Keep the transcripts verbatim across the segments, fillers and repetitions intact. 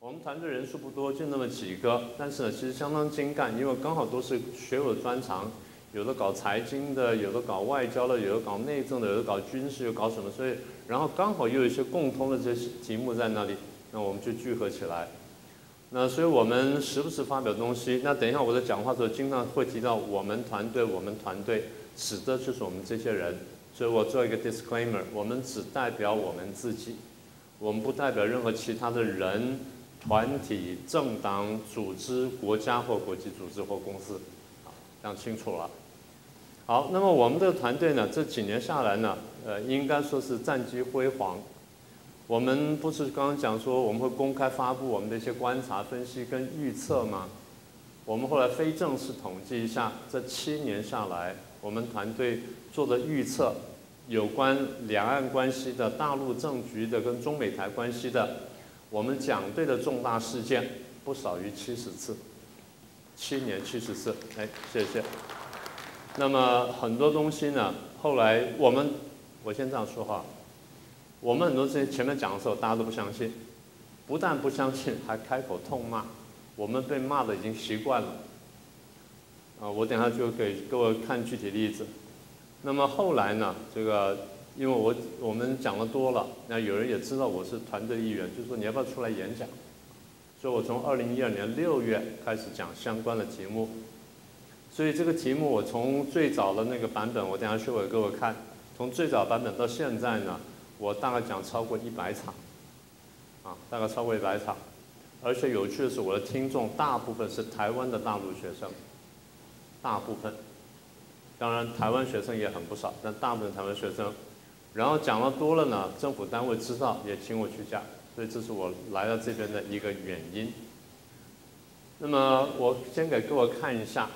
我们团队人数不多，就那么几个，但是呢，其实相当精干，因为刚好都是学有专长，有的搞财经的，有的搞外交的，有的搞内政的，有的搞军事，有搞什么，所以然后刚好又有一些共通的这些题目在那里，那我们就聚合起来。那所以我们时不时发表东西，那等一下我在讲话的时候，经常会提到我们团队，我们团队指的就是我们这些人，所以我做一个 disclaimer， 我们只代表我们自己，我们不代表任何其他的人。团体、政党、组织、国家或国际组织或公司，啊，这样清楚了。好，那么我们这个团队呢，这几年下来呢，呃，应该说是战绩辉煌。我们不是刚刚讲说我们会公开发布我们的一些观察、分析跟预测吗？我们后来非正式统计一下，这七年下来，我们团队做的预测，有关两岸关系的、大陆政局的跟中美台关系的。我们讲对的重大事件不少于七十次，七年七十次，哎，谢谢。那么很多东西呢，后来我们，我先这样说哈，我们很多事情前面讲的时候，大家都不相信，不但不相信，还开口痛骂，我们被骂的已经习惯了。啊，我等下就给各位看具体例子。那么后来呢，这个。因为我我们讲的多了，那有人也知道我是团队一员，就说你要不要出来演讲？所以我从二零一二年六月开始讲相关的题目。所以这个题目我从最早的那个版本，我等下秀给各位看，从最早版本到现在呢，我大概讲超过一百场，啊，大概超过一百场。而且有趣的是，我的听众大部分是台湾的大陆学生，大部分，当然台湾学生也很不少，但大部分台湾学生。然后讲了多了呢，政府单位知道也请我去讲，所以这是我来到这边的一个原因。那么我先给各位看一下，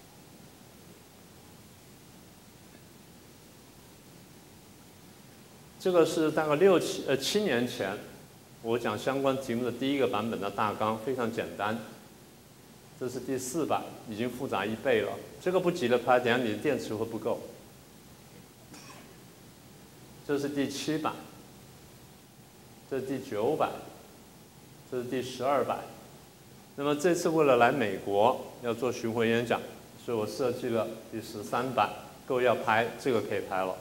这个是大概六七呃七年前，我讲相关题目的第一个版本的大纲，非常简单。这是第四版，已经复杂一倍了。这个不急着拍，等下你的电池会不够。这是第七版，这是第九版，这是第十二版。那么这次为了来美国要做巡回演讲，所以我设计了第十三版。各位要拍，这个可以拍了。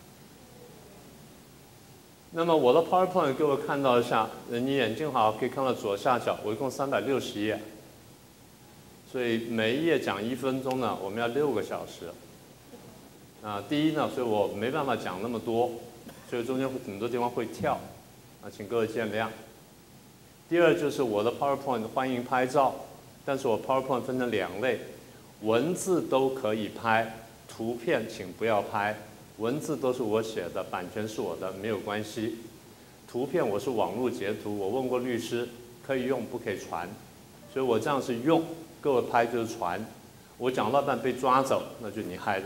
那么我的 PowerPoint 各位看到一下，你眼睛好可以看到左下角，我一共三百六十页，所以每一页讲一分钟呢，我们要六个小时。啊，第一呢，所以我没办法讲那么多。所以中间很多地方会跳，啊，请各位见谅。第二就是我的 PowerPoint 欢迎拍照，但是我 PowerPoint 分成两类，文字都可以拍，图片请不要拍。文字都是我写的，版权是我的，没有关系。图片我是网络截图，我问过律师，可以用不可以传，所以我这样是用，各位拍就是传。我讲到半被抓走，那就你害的。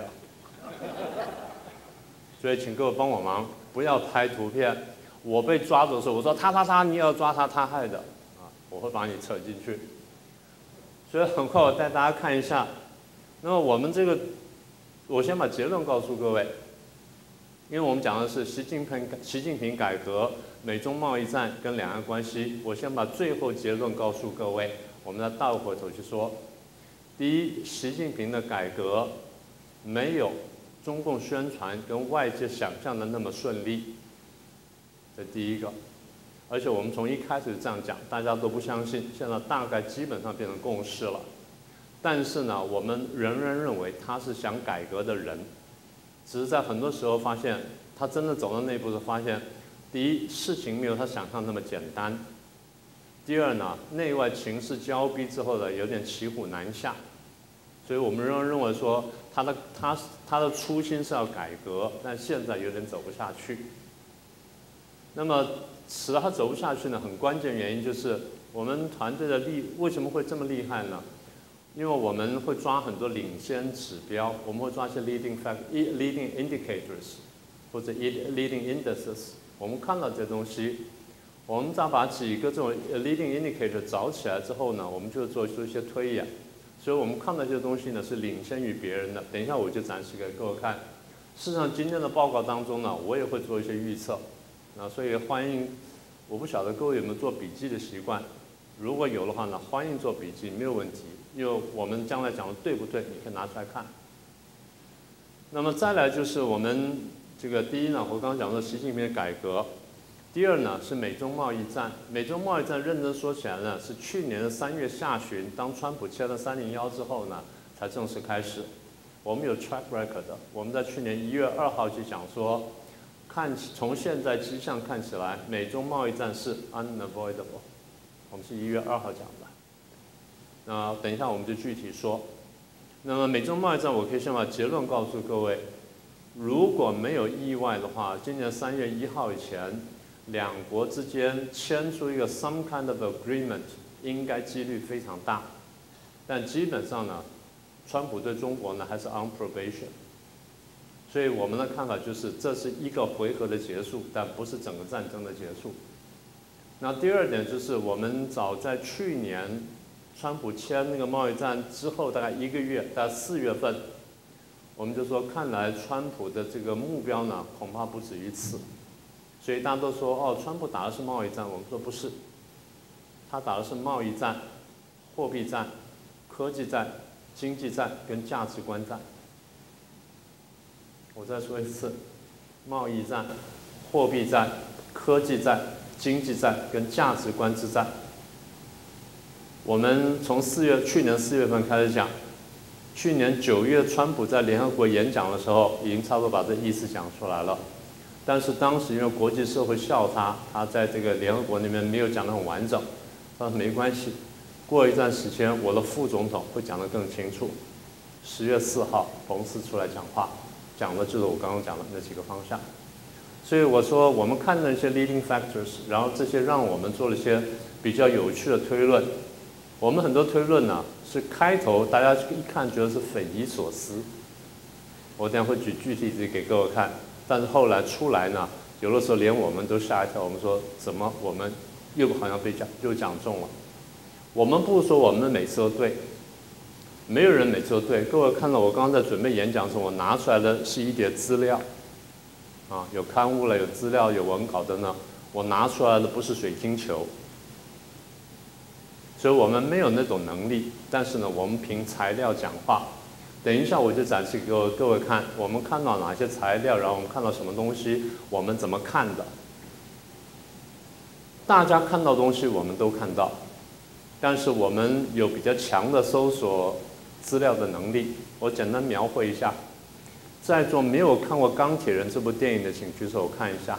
所以请各位帮我忙。不要拍图片，我被抓走的时候，我说他他他，你也要抓他，他害的，啊，我会把你扯进去。所以很快我带大家看一下，那么我们这个，我先把结论告诉各位，因为我们讲的是习近平习近平改革、美中贸易战跟两岸关系，我先把最后结论告诉各位，我们再倒回头去说。第一，习近平的改革没有中共宣传跟外界想象的那么顺利，这第一个。而且我们从一开始这样讲，大家都不相信，现在大概基本上变成共识了。但是呢，我们仍然认为他是想改革的人，只是在很多时候发现，他真的走到那一步时发现，第一，事情没有他想象那么简单；第二呢，内外情势交逼之后呢，有点骑虎难下。所以我们仍然认为说，他的他他的初心是要改革，但现在有点走不下去。那么使得他走不下去呢，很关键原因就是我们团队的厉为什么会这么厉害呢？因为我们会抓很多领先指标，我们会抓一些 leading fact、leading indicators 或者 leading indices。我们看到这些东西，我们再把几个这种 leading indicator 找起来之后呢，我们就做出一些推演。所以我们看到这些东西呢是领先于别人的。等一下我就展示给各位看。事实上，今天的报告当中呢，我也会做一些预测。啊，所以欢迎，我不晓得各位有没有做笔记的习惯。 如果有的话呢，欢迎做笔记，没有问题。因为我们将来讲的对不对，你可以拿出来看。那么再来就是我们这个第一呢，我刚刚讲的习近平的改革。第二呢是美中贸易战。美中贸易战认真说起来呢，是去年的三月下旬，当川普签了三零一之后呢，才正式开始。我们有 track record 的，我们在去年一月二号就讲说，看从现在迹象看起来，美中贸易战是 unavoidable。我们是一月二号讲的。那等一下我们就具体说。那么美中贸易战，我可以先把结论告诉各位。如果没有意外的话，今年三月一号以前，两国之间签署一个 some kind of agreement， 应该几率非常大。但基本上呢，川普对中国呢还是 on probation。所以我们的看法就是，这是一个回合的结束，但不是整个战争的结束。那第二点就是，我们早在去年，川普签那个贸易战之后，大概一个月，大概四月份，我们就说，看来川普的这个目标呢，恐怕不止于此。所以大家都说，哦，川普打的是贸易战，我们说不是，他打的是贸易战、货币战、科技战、经济战跟价值观战。我再说一次，贸易战、货币战、科技战、经济战跟价值观之战。我们从四月去年四月份开始讲，去年九月川普在联合国演讲的时候，已经差不多把这意思讲出来了。但是当时因为国际社会笑他，他在这个联合国那边没有讲得很完整。但是没关系，过一段时间我的副总统会讲得更清楚。十月四号，彭斯出来讲话，讲的就是我刚刚讲的那几个方向。所以我说，我们看到一些 leading factors， 然后这些让我们做了一些比较有趣的推论。我们很多推论呢，是开头大家一看觉得是匪夷所思，我等下会举具体例子给各位看。但是后来出来呢，有的时候连我们都吓一跳，我们说怎么我们又好像被讲又讲中了。我们不是说我们每次都对，没有人每次都对。各位看到我刚刚在准备演讲的时候，我拿出来的是一叠资料，啊，有刊物了，有资料，有文稿的呢。我拿出来的不是水晶球，所以我们没有那种能力。但是呢，我们凭材料讲话。等一下我就展示给各位看，我们看到哪些材料，然后我们看到什么东西，我们怎么看的。大家看到东西我们都看到，但是我们有比较强的搜索资料的能力。我简单描绘一下，在座没有看过《钢铁人》这部电影的，请举手看一下。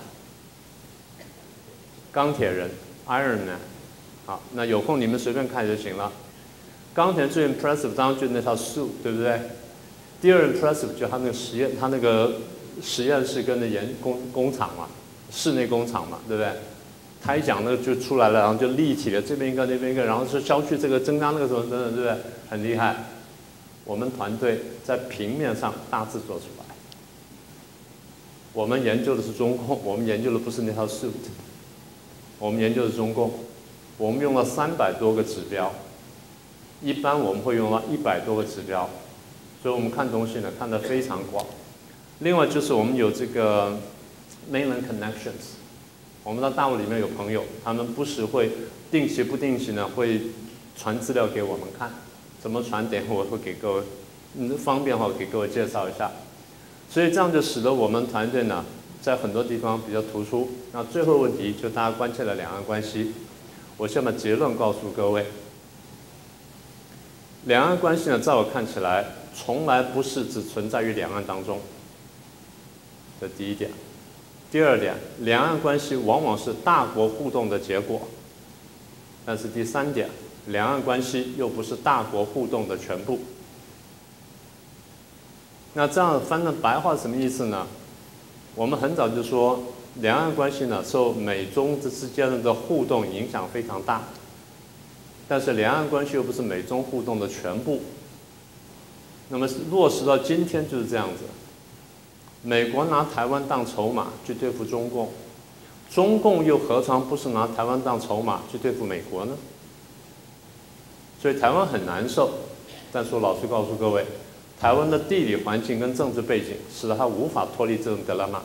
钢铁人 ，Iron Man， 好，那有空你们随便看就行了。钢铁人最 impressive 当然就是那套 suit， 对不对？第二 impressive 就是他那个实验，他那个实验室跟那研工工厂嘛，室内工厂嘛，对不对？他一讲那个就出来了，然后就立体的，这边一个那边一个，然后是消去这个增加那个什么等等，对不对？很厉害。我们团队在平面上大致做出来。我们研究的是中共，我们研究的不是那套 suit， 我们研究的是中共，我们用了三百多个指标。一般我们会用到一百多个指标，所以我们看东西呢看得非常广。另外就是我们有这个 mainland connections， 我们到大陆里面有朋友，他们不时会定期不定期呢会传资料给我们看，怎么传？等一会我会给各位，嗯，方便的话给各位介绍一下。所以这样就使得我们团队呢在很多地方比较突出。那最后问题就大家关切的两岸关系，我先把结论告诉各位。两岸关系呢，在我看起来，从来不是只存在于两岸当中。这第一点。第二点，两岸关系往往是大国互动的结果。但是第三点，两岸关系又不是大国互动的全部。那这样翻成白话什么意思呢？我们很早就说，两岸关系呢受美中之间的互动影响非常大。但是两岸关系又不是美中互动的全部，那么落实到今天就是这样子。美国拿台湾当筹码去对付中共，中共又何尝不是拿台湾当筹码去对付美国呢？所以台湾很难受。但是我老实告诉各位，台湾的地理环境跟政治背景使得它无法脱离这种 dilemma。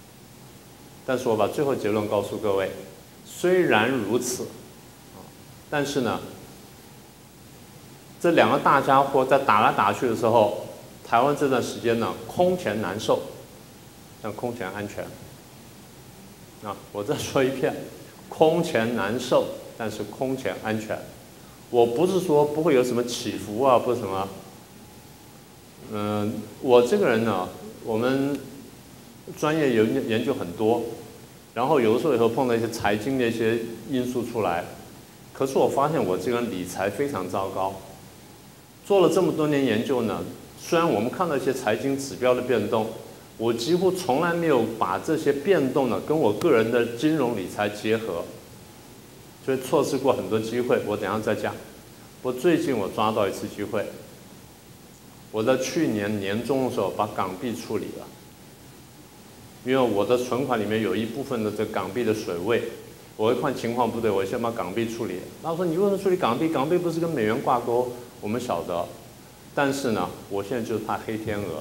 但是我把最后结论告诉各位，虽然如此。 但是呢，这两个大家伙在打来打去的时候，台湾这段时间呢，空前难受，但空前安全。啊，我再说一遍，空前难受，但是空前安全。我不是说不会有什么起伏啊，不是什么。嗯、呃，我这个人呢，我们专业研研究很多，然后有的时候也会碰到一些财经的一些因素出来。可是我发现我这个人理财非常糟糕。做了这么多年研究呢，虽然我们看到一些财经指标的变动，我几乎从来没有把这些变动呢跟我个人的金融理财结合，所以错失过很多机会。我等一下再讲。我最近我抓到一次机会，我在去年年中的时候把港币处理了，因为我的存款里面有一部分的这港币的水位，我一看情况不对，我先把港币处理了。他说你为什么处理港币？港币不是跟美元挂钩？我们晓得，但是呢，我现在就是怕黑天鹅。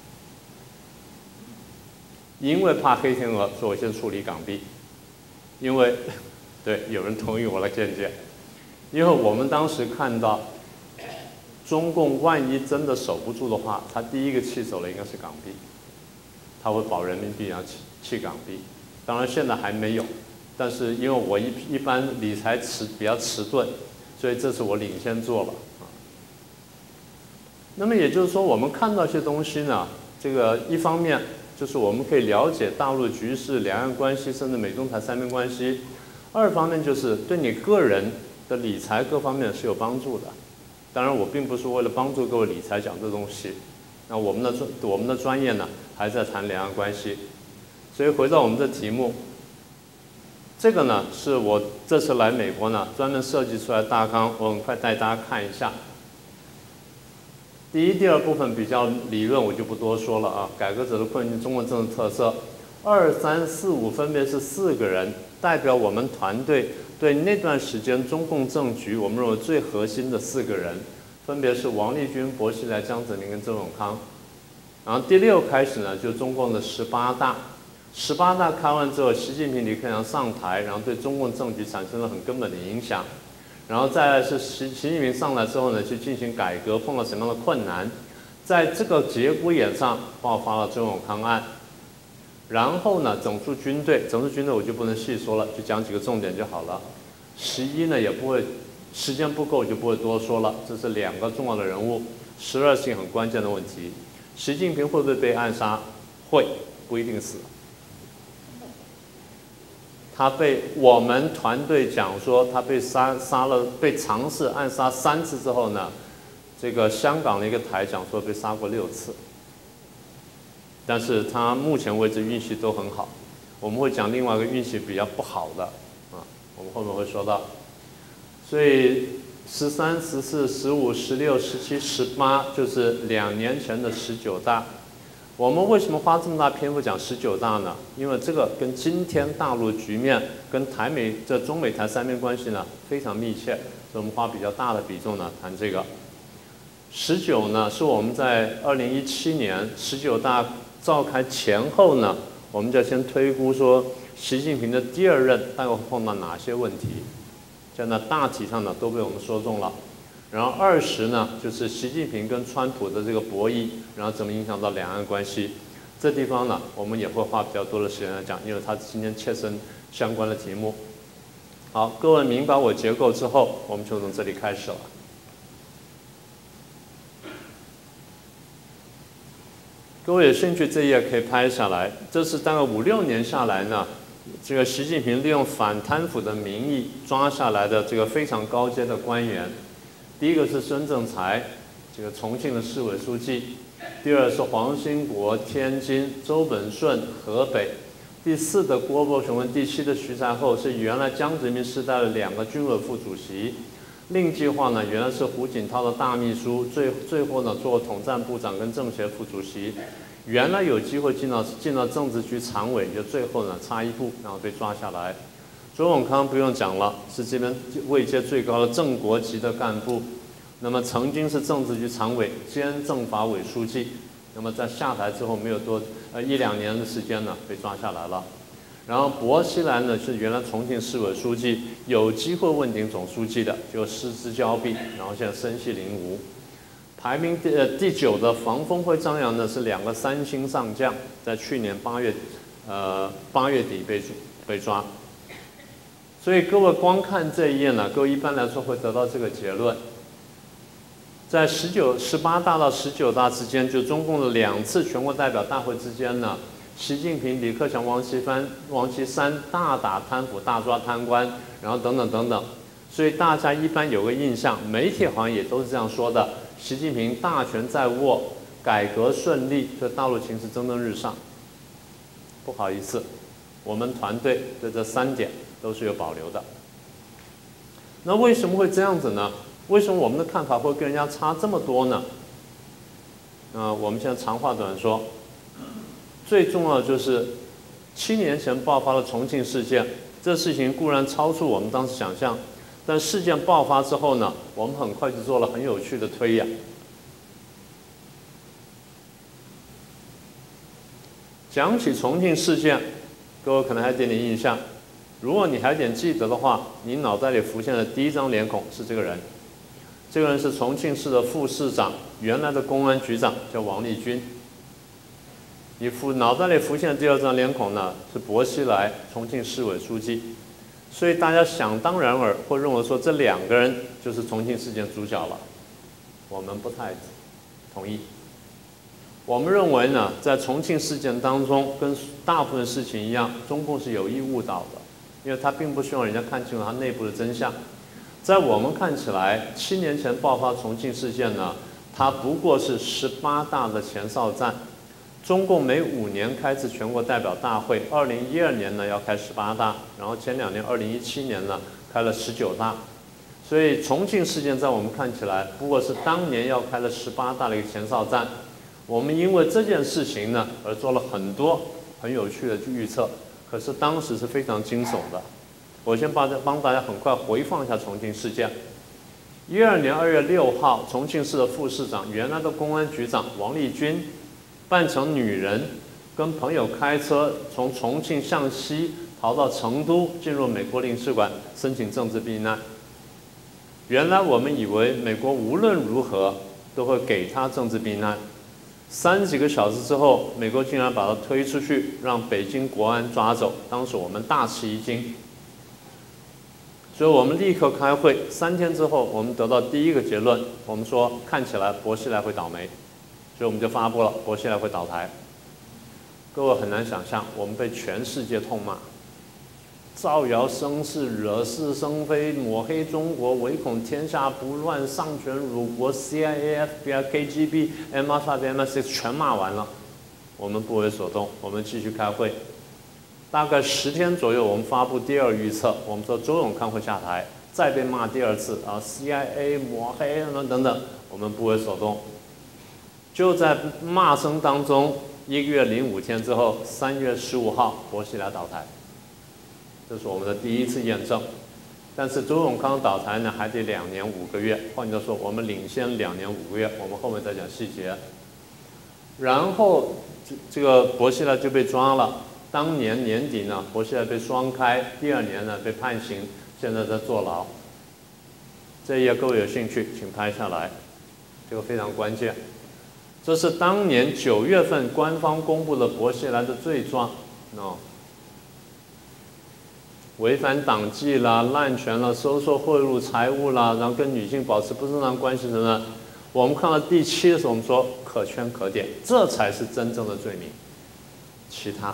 因为怕黑天鹅，所以我先处理港币。因为，对，有人同意我的见解。因为我们当时看到，中共万一真的守不住的话，他第一个弃守的应该是港币，他会保人民币，然后弃弃港币。当然现在还没有，但是因为我一一般理财迟比较迟钝，所以这是我领先做了啊。那么也就是说，我们看到一些东西呢，这个一方面。就是我们可以了解大陆局势、两岸关系，甚至美中台三边关系。二方面就是对你个人的理财各方面是有帮助的。当然，我并不是为了帮助各位理财讲这东西。那我们的专我们的专业呢，还在谈两岸关系。所以回到我们的题目，这个呢是我这次来美国呢专门设计出来的大纲，我很快带大家看一下。第一、第二部分比较理论，我就不多说了啊。改革者的困境，中国政治特色，二、三、四、五分别是四个人，代表我们团队对那段时间中共政局我们认为最核心的四个人，分别是王立军、薄熙来、江泽民跟周永康。然后第六开始呢，就中共的十八大，十八大开完之后，习近平、李克强上台，然后对中共政局产生了很根本的影响。然后再来是习习近平上来之后呢，去进行改革，碰到什么样的困难，在这个节骨眼上爆发了周永康案。然后呢，整肃军队，整肃军队我就不能细说了，就讲几个重点就好了。十一呢也不会，时间不够就不会多说了。这是两个重要的人物，十二是一个很关键的问题。习近平会不会被暗杀？会，不一定死。他被我们团队讲说，他被杀杀了，被尝试暗杀三次之后呢，这个香港的一个台讲说被杀过六次，但是他目前为止运气都很好。我们会讲另外一个运气比较不好的啊，我们后面会说到。所以十三、十四、十五、十六、十七、十八，就是两年前的十九大。我们为什么花这么大篇幅讲十九大呢？因为这个跟今天大陆局面、跟台美这中美台三边关系呢非常密切，所以我们花比较大的比重呢谈这个。十九呢是我们在二零一七年十九大召开前后呢，我们就先推估说习近平的第二任大概会碰到哪些问题，现在大体上呢都被我们说中了。然后二十呢，就是习近平跟川普的这个博弈，然后怎么影响到两岸关系，这地方呢，我们也会花比较多的时间来讲，因为它今天切身相关的题目。好，各位明白我结构之后，我们就从这里开始了。各位有兴趣，这一页可以拍下来。这是大概五六年下来呢，这个习近平利用反贪腐的名义抓下来的这个非常高阶的官员。第一个是孙政才，这个重庆的市委书记；第二是黄兴国，天津；周本顺，河北；第四的郭伯雄，第七的徐才厚是原来江泽民时代的两个军委副主席。另计划呢，原来是胡锦涛的大秘书，最最后呢做统战部长跟政协副主席。原来有机会进到进到政治局常委，就最后呢差一步，然后被抓下来。周永康不用讲了，是这边位阶最高的正国级的干部，那么曾经是政治局常委兼政法委书记，那么在下台之后没有多呃一两年的时间呢，被抓下来了。 然后薄熙来呢是原来重庆市委书记，有机会问鼎总书记的，就失之交臂，然后现在身系灵无。排名第呃第九的防风会张扬呢是两个三星上将，在去年八月，呃八月底被被抓。所以各位光看这一页呢，各位一般来说会得到这个结论：在十九、十八大到十九大之间，就中共的两次全国代表大会之间呢，习近平、李克强、王岐山、王岐山大打贪腐、大抓贪官，然后等等等等。所以大家一般有个印象，媒体好像也都是这样说的。习近平大权在握，改革顺利，这大陆情势蒸蒸日上。不好意思，我们团队对这三点都是有保留的。那为什么会这样子呢？为什么我们的看法会跟人家差这么多呢？啊，我们现在长话短说，最重要的就是七年前爆发了重庆事件，这事情固然超出我们当时想象。但事件爆发之后呢，我们很快就做了很有趣的推演。讲起重庆事件，各位可能还有点点印象。如果你还有点记得的话，你脑袋里浮现的第一张脸孔是这个人。这个人是重庆市的副市长，原来的公安局长叫王立军。你浮脑袋里浮现的第二张脸孔呢，是薄熙来，重庆市委书记。所以大家想当然尔会认为说这两个人就是重庆事件主角了，我们不太同意。我们认为呢，在重庆事件当中，跟大部分事情一样，中共是有意误导的，因为他并不希望人家看清楚他内部的真相。在我们看起来，七年前爆发重庆事件呢，它不过是十八大的前哨战。中共每五年开次全国代表大会，二零一二年呢要开十八大，然后前两年二零一七年呢开了十九大，所以重庆事件在我们看起来不过是当年要开了十八大的一个前哨战。我们因为这件事情呢而做了很多很有趣的预测，可是当时是非常惊悚的。我先帮帮大家很快回放一下重庆事件。一二年二月六号，重庆市的副市长，原来的公安局长王立军，扮成女人，跟朋友开车从重庆向西逃到成都，进入美国领事馆申请政治避难。原来我们以为美国无论如何都会给他政治避难，三十几个小时之后，美国竟然把他推出去，让北京国安抓走。当时我们大吃一惊，所以我们立刻开会。三天之后，我们得到第一个结论，我们说看起来薄熙来会倒霉。所以我们就发布了薄熙来会倒台。各位很难想象，我们被全世界痛骂，造谣生事、惹是生非、抹黑中国、唯恐天下不乱、丧权辱国 ，C I A、F B I、K G B、M I five、M I six 全骂完了，我们不为所动，我们继续开会。大概十天左右，我们发布第二预测，我们说周永康会下台，再被骂第二次啊 ，C I A 抹黑等等等，我们不为所动。就在骂声当中，一个月零五天之后，三月十五号，薄熙来倒台，这是我们的第一次验证。但是周永康倒台呢，还得两年五个月。换句话说，我们领先两年五个月，我们后面再讲细节。然后这这个薄熙来就被抓了。当年年底呢，薄熙来被双开，第二年呢被判刑，现在在坐牢。这一页各位有兴趣，请拍下来，这个非常关键。这是当年九月份官方公布的薄熙来的罪状，哦，违反党纪啦、滥权啦、收受贿赂财物啦，然后跟女性保持不正当关系等等。我们看到第七的时候，我们说可圈可点，这才是真正的罪名。其他，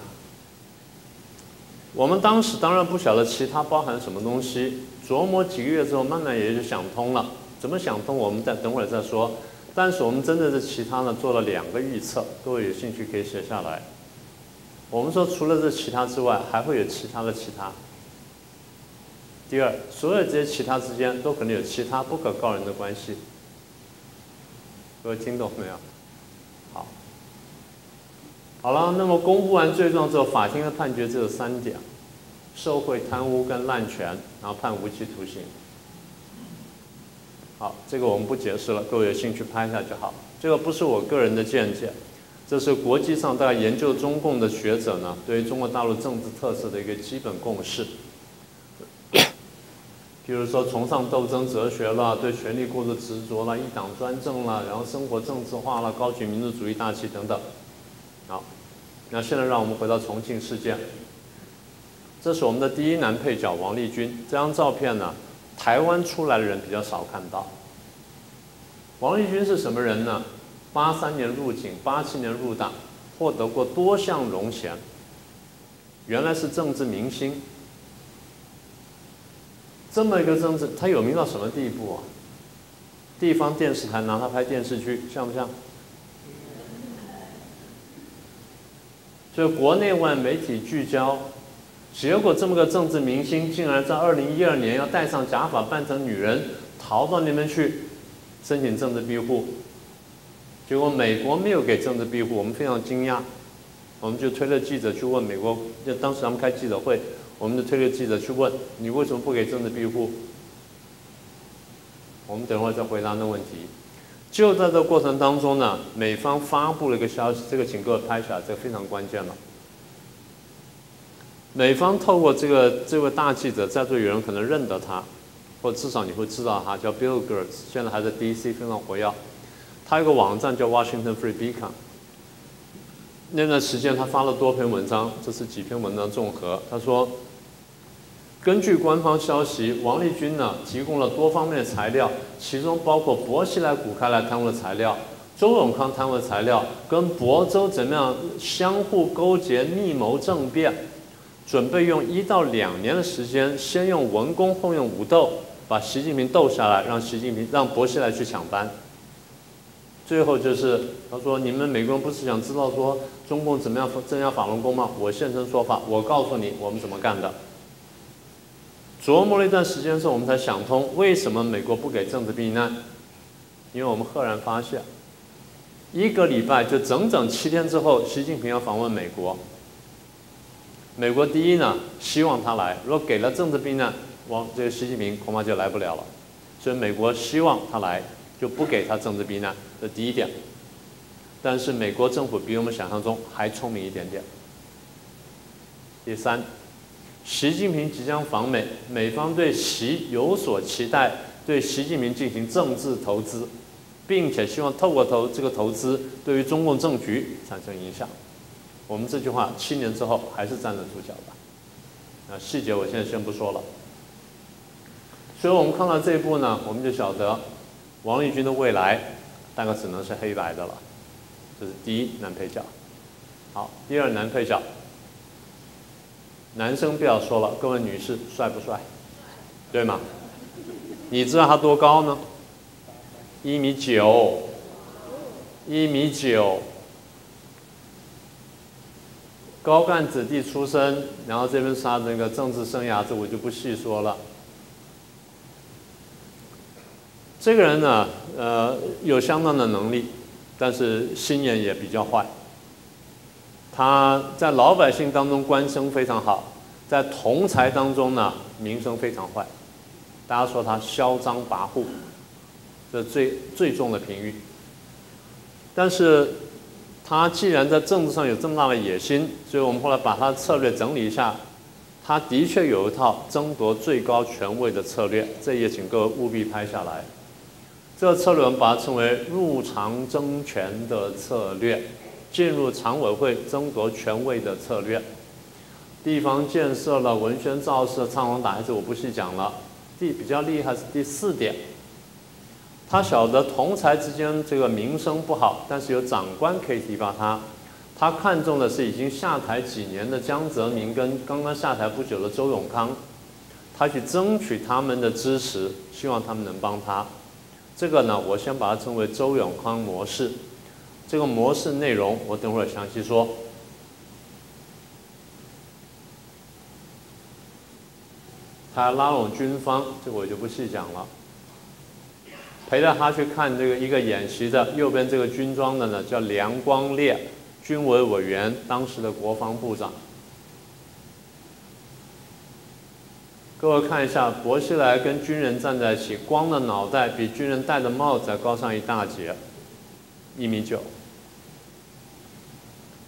我们当时当然不晓得其他包含什么东西，琢磨几个月之后，慢慢也就想通了。怎么想通，我们再等会儿再说。但是我们真的是其他呢做了两个预测，各位有兴趣可以写下来。我们说除了这其他之外，还会有其他的其他。第二，所有这些其他之间都可能有其他不可告人的关系。各位听懂没有？好，好了，那么公布完罪状之后，法庭的判决只有三点：受贿、贪污跟滥权，然后判无期徒刑。好，这个我们不解释了，各位有兴趣拍一下就好。这个不是我个人的见解， 这是国际上大概研究中共的学者呢，对于中国大陆政治特色的一个基本共识。比如说崇尚斗争哲学啦，对权力过度执着啦，一党专政啦，然后生活政治化啦，高举民族主义大旗等等。好，那现在让我们回到重庆事件。这是我们的第一男配角王立军，这张照片呢，台湾出来的人比较少看到。王立军是什么人呢？八三年入警，八七年入党，获得过多项荣衔。原来是政治明星。这么一个政治，他有名到什么地步啊？地方电视台拿他拍电视剧，像不像？所以国内外媒体聚焦，结果这么个政治明星，竟然在二零一二年要戴上假发，扮成女人，逃到那边去申请政治庇护。结果美国没有给政治庇护，我们非常惊讶，我们就推了记者去问美国，就当时他们开记者会。我们就推了记者去问你为什么不给政治庇护？我们等会儿再回答那问题。就在这个过程当中呢，美方发布了一个消息，这个请各位拍下来，这个非常关键了。美方透过这个这位大记者，在座有人可能认得他，或至少你会知道他，叫 Bill Gertz， 现在还在 D C 非常活跃。他有个网站叫 Washington Free Beacon。那段时间他发了多篇文章，这是几篇文章综合。他说，根据官方消息，王立军呢提供了多方面的材料，其中包括薄熙来、谷开来贪污的材料，周永康贪污的材料，跟亳州怎么样相互勾结、密谋政变，准备用一到两年的时间，先用文攻，后用武斗，把习近平斗下来，让习近平让薄熙来去抢班。最后就是他说：“你们美国人不是想知道说中共怎么样镇压法轮功吗？我现身说法，我告诉你我们怎么干的。”琢磨了一段时间之后，我们才想通为什么美国不给政治避难，因为我们赫然发现，一个礼拜就整整七天之后，习近平要访问美国。美国第一呢，希望他来，如果给了政治避难，王这个习近平恐怕就来不了了，所以美国希望他来。就不给他政治避难，这第一点。但是美国政府比我们想象中还聪明一点点。第三，习近平即将访美，美方对习有所期待，对习近平进行政治投资，并且希望透过投这个投资对于中共政局产生影响。我们这句话七年之后还是站得住脚的。啊，细节我现在先不说了。所以我们看到这一步呢，我们就晓得。王立军的未来大概只能是黑白的了，这是第一男配角。好，第二男配角，男生不要说了，各位女士帅不帅？对吗？你知道他多高呢？一米九，一米九，高干子弟出身，然后这边是他那个政治生涯，这我就不细说了。这个人呢，呃，有相当的能力，但是心眼也比较坏。他在老百姓当中官声非常好，在同才当中呢名声非常坏，大家说他嚣张跋扈，这最最重的评语。但是他既然在政治上有这么大的野心，所以我们后来把他的策略整理一下，他的确有一套争夺最高权位的策略，这也请各位务必拍下来。这个策略我们把它称为入常争权的策略，进入常委会争夺权位的策略。地方建设了、文宣造势、唱红打黑，这我不细讲了。第比较厉害是第四点，他晓得同才之间这个名声不好，但是有长官可以提拔他。他看中的是已经下台几年的江泽民跟刚刚下台不久的周永康，他去争取他们的支持，希望他们能帮他。这个呢，我先把它称为周永康模式。这个模式内容我等会儿详细说。他拉拢军方，这个我就不细讲了。陪着他去看这个一个演习的，右边这个军装的呢叫梁光烈，军委委员，当时的国防部长。各位看一下，薄熙来跟军人站在一起，光的脑袋比军人戴的帽子还高上一大截，一米九。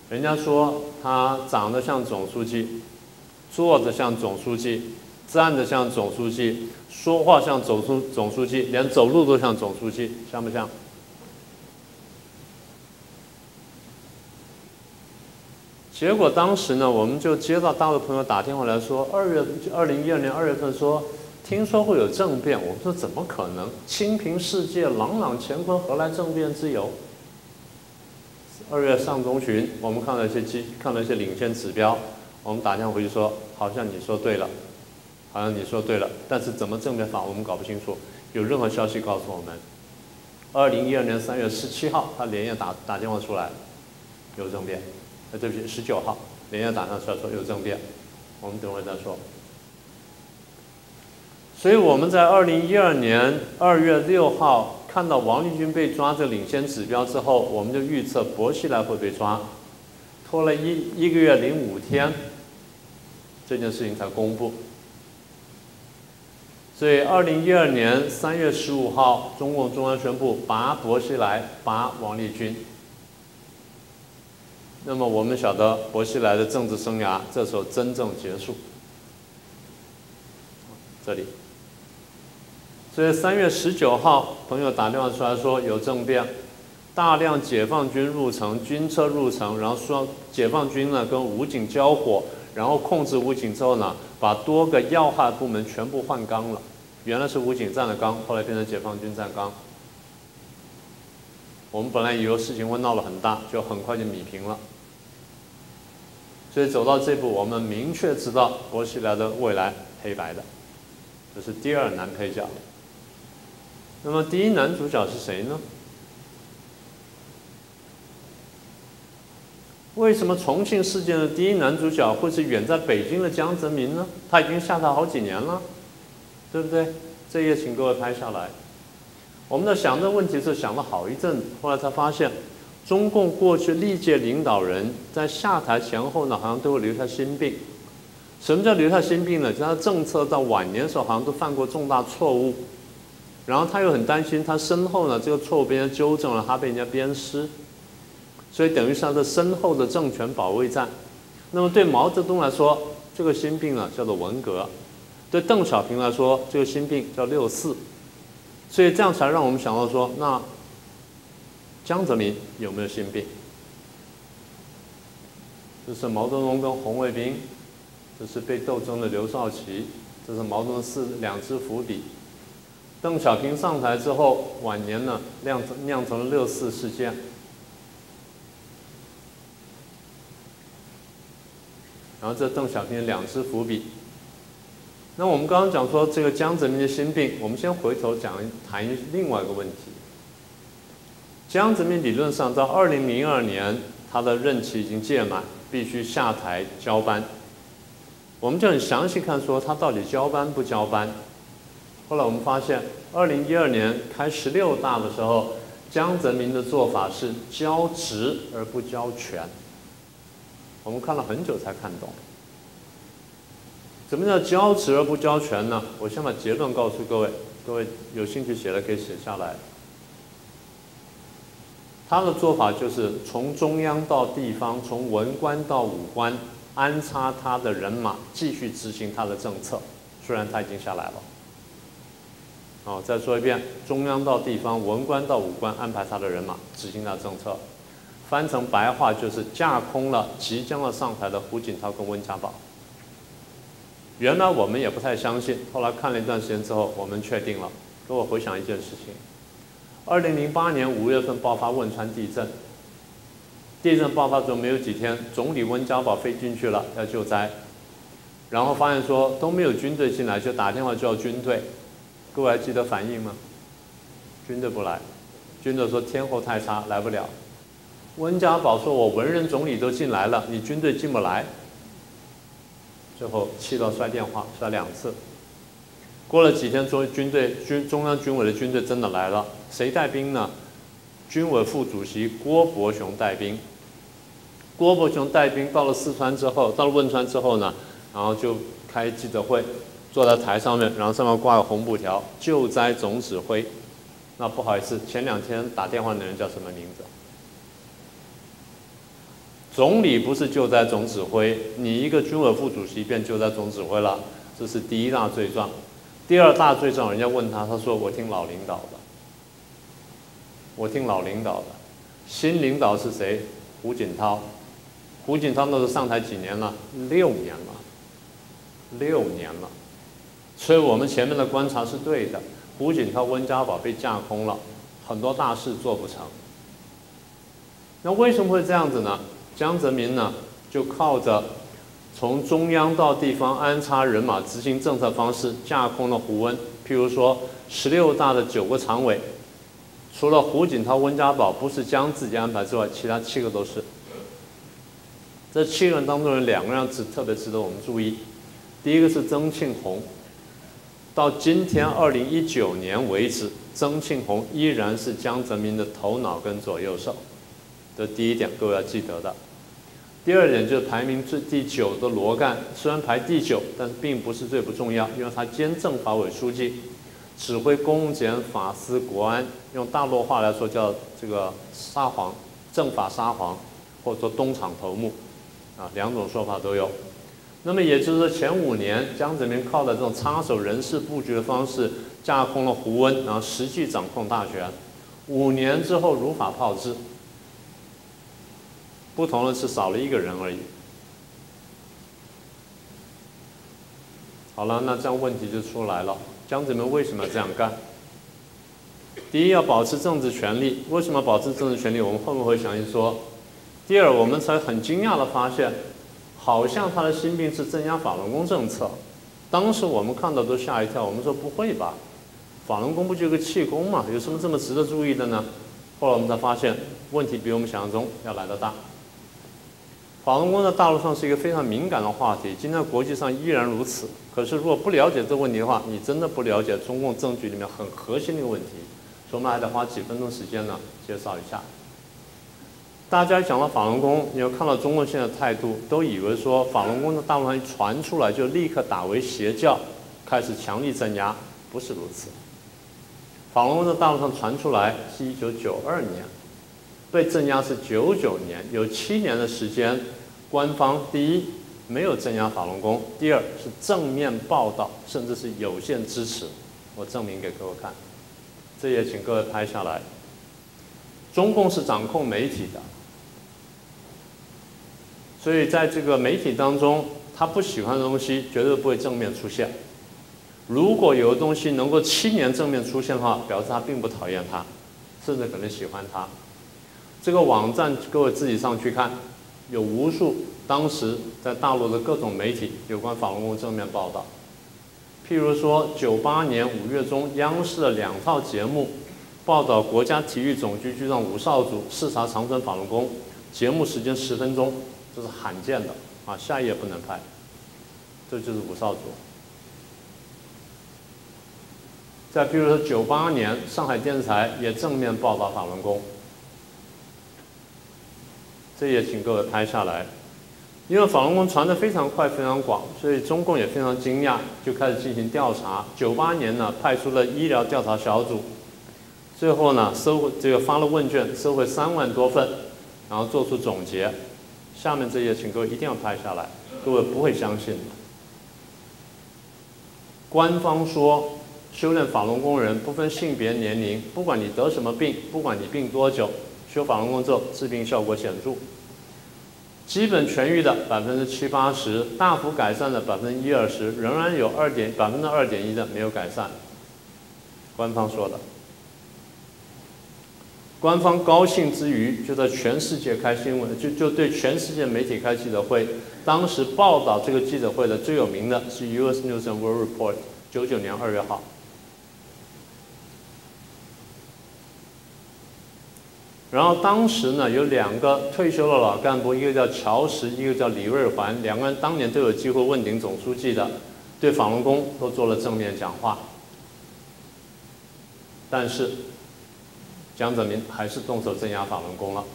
人家说他长得像总书记，坐着像总书记，站着像总书记，说话像总书总书记，连走路都像总书记，像不像？结果当时呢，我们就接到大陆朋友打电话来说，二月二零一二年二月份说，听说会有政变。我们说怎么可能？清平世界，朗朗乾坤，何来政变之有？二月上中旬，我们看了一些基，看了一些领先指标，我们打电话回去说，好像你说对了，好像你说对了，但是怎么政变法我们搞不清楚，有任何消息告诉我们。二零一二年三月十七号，他连夜打打电话出来，有政变。呃，对不起，十九号连夜打上出来说有政变，我们等会儿再说。所以我们在二零一二年二月六号。看到王立军被抓这领先指标之后，我们就预测薄熙来会被抓，拖了一一个月零五天，这件事情才公布。所以，二零一二年三月十五号，中共中央宣布拔薄熙来，拔王立军。那么我们晓得薄熙来的政治生涯这时候真正结束。这里。所以三月十九号，朋友打电话出来说有政变，大量解放军入城，军车入城，然后说解放军呢跟武警交火，然后控制武警之后呢，把多个要害部门全部换岗了。原来是武警站的岗，后来变成解放军站岗。我们本来以为事情会闹得很大，就很快就弭平了。所以走到这步，我们明确知道薄熙来的未来黑白的，这是第二男配角。那么第一男主角是谁呢？为什么重庆事件的第一男主角会是远在北京的江泽民呢？他已经下台好几年了，对不对？这页请各位拍下来。我们在想这个问题是想了好一阵子，后来才发现，中共过去历届领导人在下台前后呢，好像都会留下心病。什么叫留下心病呢？就是他政策到晚年的时候，好像都犯过重大错误。然后他又很担心，他身后呢这个错误被人家纠正了，他被人家鞭尸，所以等于是他的身后的政权保卫战。那么对毛泽东来说，这个心病呢叫做文革；对邓小平来说，这个心病叫六四。所以这样才让我们想到说，那江泽民有没有心病？这是毛泽东跟红卫兵，这是被斗争的刘少奇，这是毛泽东四两支伏笔。邓小平上台之后，晚年呢酿成酿成了六四事件。然后这邓小平两支伏笔。那我们刚刚讲说这个江泽民的心病，我们先回头讲谈另外一个问题。江泽民理论上到二零零二年他的任期已经届满，必须下台交班。我们就很详细看说他到底交班不交班。后来我们发现，二零一二年开十六大的时候，江泽民的做法是交职而不交权。我们看了很久才看懂，什么叫交职而不交权呢？我先把结论告诉各位，各位有兴趣写的可以写下来。他的做法就是从中央到地方，从文官到武官，安插他的人马，继续执行他的政策。虽然他已经下来了。哦，再说一遍，中央到地方，文官到武官，安排他的人马执行他的政策。翻成白话就是架空了即将要上台的胡锦涛跟温家宝。原来我们也不太相信，后来看了一段时间之后，我们确定了。给我回想一件事情：二零零八年五月份爆发汶川地震，地震爆发之后没有几天，总理温家宝飞进去了要救灾，然后发现说都没有军队进来，就打电话叫军队。各位还记得反应吗？军队不来，军队说天候太差，来不了。温家宝说：“我文人总理都进来了，你军队进不来。”最后气到摔电话，摔两次。过了几天，中军队军中央军委的军队真的来了，谁带兵呢？军委副主席郭伯雄带兵。郭伯雄带兵到了四川之后，到了汶川之后呢，然后就开记者会。坐在台上面，然后上面挂个红布条，救灾总指挥。那不好意思，前两天打电话的人叫什么名字？ 总理不是救灾总指挥，你一个军委副主席变救灾总指挥了，这是第一大罪状。第二大罪状，人家问他，他说我听老领导的，我听老领导的。新领导是谁？胡锦涛。胡锦涛那时候上台几年了？六年了，六年了。所以我们前面的观察是对的。胡锦涛、温家宝被架空了，很多大事做不成。那为什么会这样子呢？江泽民呢，就靠着从中央到地方安插人马、执行政策方式架空了胡温。譬如说，十六大的九个常委，除了胡锦涛、温家宝不是江自己安排之外，其他七个都是。这七个人当中有两个人值特别值得我们注意。第一个是曾庆红，到今天二零一九年为止，曾庆红依然是江泽民的头脑跟左右手。这第一点，各位要记得的。第二点就是排名最第九的罗干，虽然排第九，但并不是最不重要，因为他兼政法委书记，指挥公检法司国安，用大陆话来说叫这个沙皇，政法沙皇，或者说东厂头目，啊，两种说法都有。那么也就是说，前五年江泽民靠的这种插手人事布局的方式，架空了胡温，然后实际掌控大权。五年之后如法炮制。不同的是少了一个人而已。好了，那这样问题就出来了：江泽民为什么要这样干？第一，要保持政治权利。为什么保持政治权利？我们后面会详细说。第二，我们才很惊讶的发现，好像他的心病是镇压法轮功政策。当时我们看到都吓一跳，我们说不会吧？法轮功不就个气功嘛，有什么这么值得注意的呢？后来我们才发现，问题比我们想象中要来得大。法轮功在大陆上是一个非常敏感的话题，今天国际上依然如此。可是如果不了解这个问题的话，你真的不了解中共政局里面很核心的一个问题。所以我们还得花几分钟时间呢，介绍一下。大家讲到法轮功，你要看到中共现在的态度，都以为说法轮功在大陆上一传出来就立刻打为邪教，开始强力镇压，不是如此。法轮功在大陆上传出来是一九九二年。被镇压是九九年，有七年的时间，官方第一没有镇压法轮功，第二是正面报道，甚至是有限支持。我证明给各位看，这也请各位拍下来。中共是掌控媒体的，所以在这个媒体当中，他不喜欢的东西绝对不会正面出现。如果有的东西能够七年正面出现的话，表示他并不讨厌他，甚至可能喜欢他。这个网站各位自己上去看，有无数当时在大陆的各种媒体有关法轮功正面报道。譬如说，九八年五月中，央视的两套节目报道国家体育总局局长武少主视察长春法轮功，节目时间十分钟，这是罕见的啊！下一页不能拍，这就是武少主。再譬如说，九八年上海电视台也正面报道法轮功。这也请各位拍下来，因为法轮功传得非常快、非常广，所以中共也非常惊讶，就开始进行调查。九八年呢，派出了医疗调查小组，最后呢，收这个发了问卷，收回三万多份，然后做出总结。下面这页，请各位一定要拍下来，各位不会相信的。官方说，修炼法轮功人不分性别、年龄，不管你得什么病，不管你病多久。修法轮功之后，治病效果显著，基本痊愈的百分之七八十，大幅改善的百分之一二十，仍然有二点百分之二点一的没有改善。官方说的，官方高兴之余，就在全世界开新闻，就就对全世界媒体开记者会。当时报道这个记者会的最有名的是 U S News and World Report， 九九年二月号。然后当时呢，有两个退休的老干部，一个叫乔石，一个叫李瑞环，两个人当年都有机会问鼎总书记的，对法轮功都做了正面讲话。但是江泽民还是动手镇压法轮功了。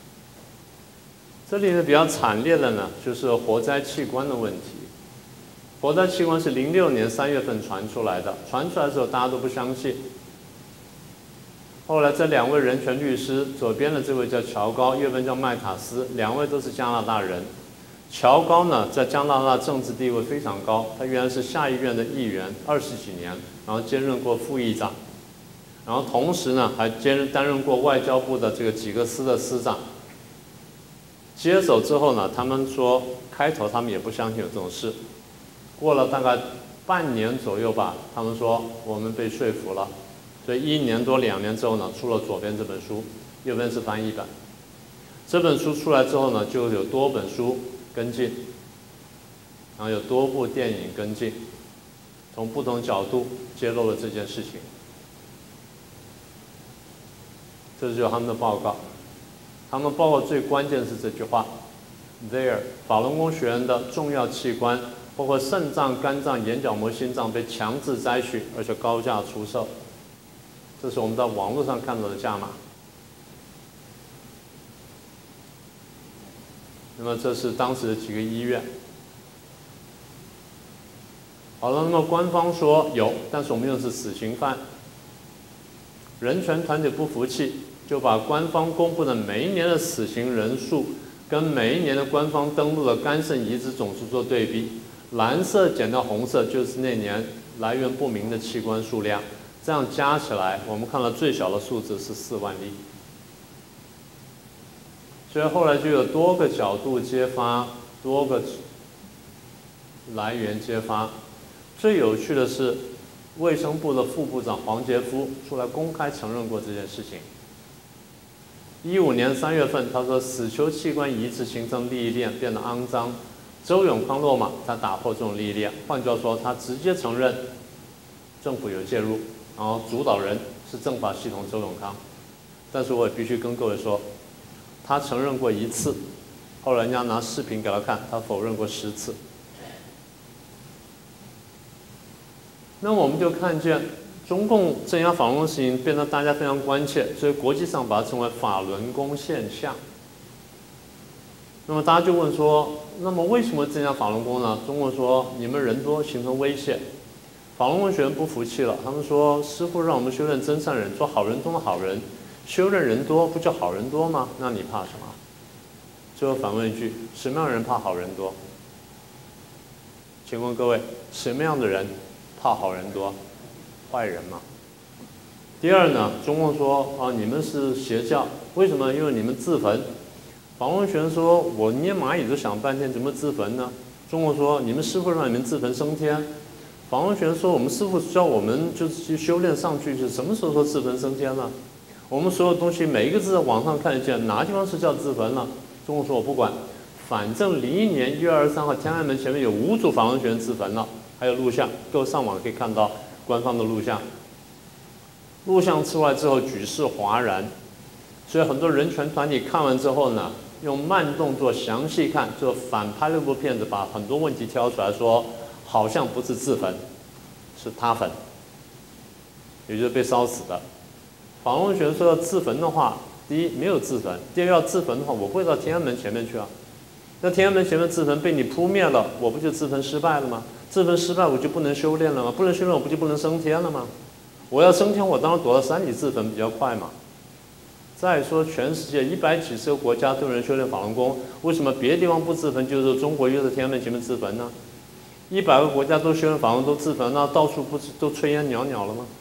这里呢比较惨烈的呢，就是活摘器官的问题。 活摘器官是零六年三月份传出来的，传出来的时候大家都不相信。后来这两位人权律师，左边的这位叫乔高，右边叫麦卡斯，两位都是加拿大人。乔高呢，在加拿大政治地位非常高，他原来是下议院的议员，二十几年，然后兼任过副议长，然后同时呢还兼担任过外交部的这个几个司的司长。接手之后呢，他们说开头他们也不相信有这种事，过了大概半年左右吧，他们说我们被说服了，所以一年多两年之后呢，出了左边这本书，右边是翻译版。这本书出来之后呢，就有多本书跟进，然后有多部电影跟进，从不同角度揭露了这件事情。这就是他们的报告。他们报告最关键是这句话 ：There， 法轮功学员的重要器官，包括肾脏、肝脏、眼角膜、心脏被强制摘取，而且高价出售。这是我们在网络上看到的价码。那么这是当时的几个医院。好了，那么官方说有，但是我们用的是死刑犯。人权团体不服气，就把官方公布的每一年的死刑人数跟每一年的官方登录的肝肾移植总数做对比，蓝色减掉红色就是那年来源不明的器官数量，这样加起来，我们看到最小的数字是四万例。所以后来就有多个角度揭发，多个来源揭发。最有趣的是，卫生部的副部长黄杰夫出来公开承认过这件事情。一五年三月份，他说死囚器官移植形成利益链，变得肮脏。周永康落马，他打破这种利益链。换句话说，他直接承认政府有介入，然后主导人是政法系统周永康。但是我也必须跟各位说，他承认过一次，后来人家拿视频给他看，他否认过十次。那我们就看见中共镇压法轮功事情变得大家非常关切，所以国际上把它称为法轮功现象。那么大家就问说，那么为什么镇压法轮功呢？中共说你们人多形成威胁，法轮功学员不服气了，他们说师父让我们修炼真善忍，做好人中的好人，修炼人多不就好人多吗？那你怕什么？最后反问一句，什么样的人怕好人多？请问各位，什么样的人怕好人多？坏人嘛。第二呢，中共说啊，你们是邪教，为什么？因为你们自焚。法轮功学员说，我捏蚂蚁都想半天，怎么自焚呢？中共说，你们师父让你们自焚升天。法轮功学员说，我们师父叫我们就是去修炼上去，是什么时候说自焚升天了？我们所有东西每一个字在网上看得见，哪地方是叫自焚了？中共说我不管，反正零一年一月二十三号天安门前面有五组法轮功学员自焚了，还有录像，各位上网可以看到官方的录像。录像出来之后举世哗然，所以很多人权团体看完之后呢，用慢动作详细看，就反拍了部片子，把很多问题挑出来说，好像不是自焚，是他焚，也就是被烧死的。法轮功学员说要自焚的话，第一没有自焚，第二要自焚的话，我不会到天安门前面去啊。那天安门前面自焚被你扑灭了，我不就自焚失败了吗？自焚失败我就不能修炼了吗？不能修炼我不就不能升天了吗？我要升天，我当然躲到山里自焚比较快嘛。再说，全世界一百几十个国家都有人修炼法轮功，为什么别的地方不自焚，就是中国又在天安门前面自焚呢？一百个国家都修炼法轮功都自焚，那到处不都炊烟袅袅了吗？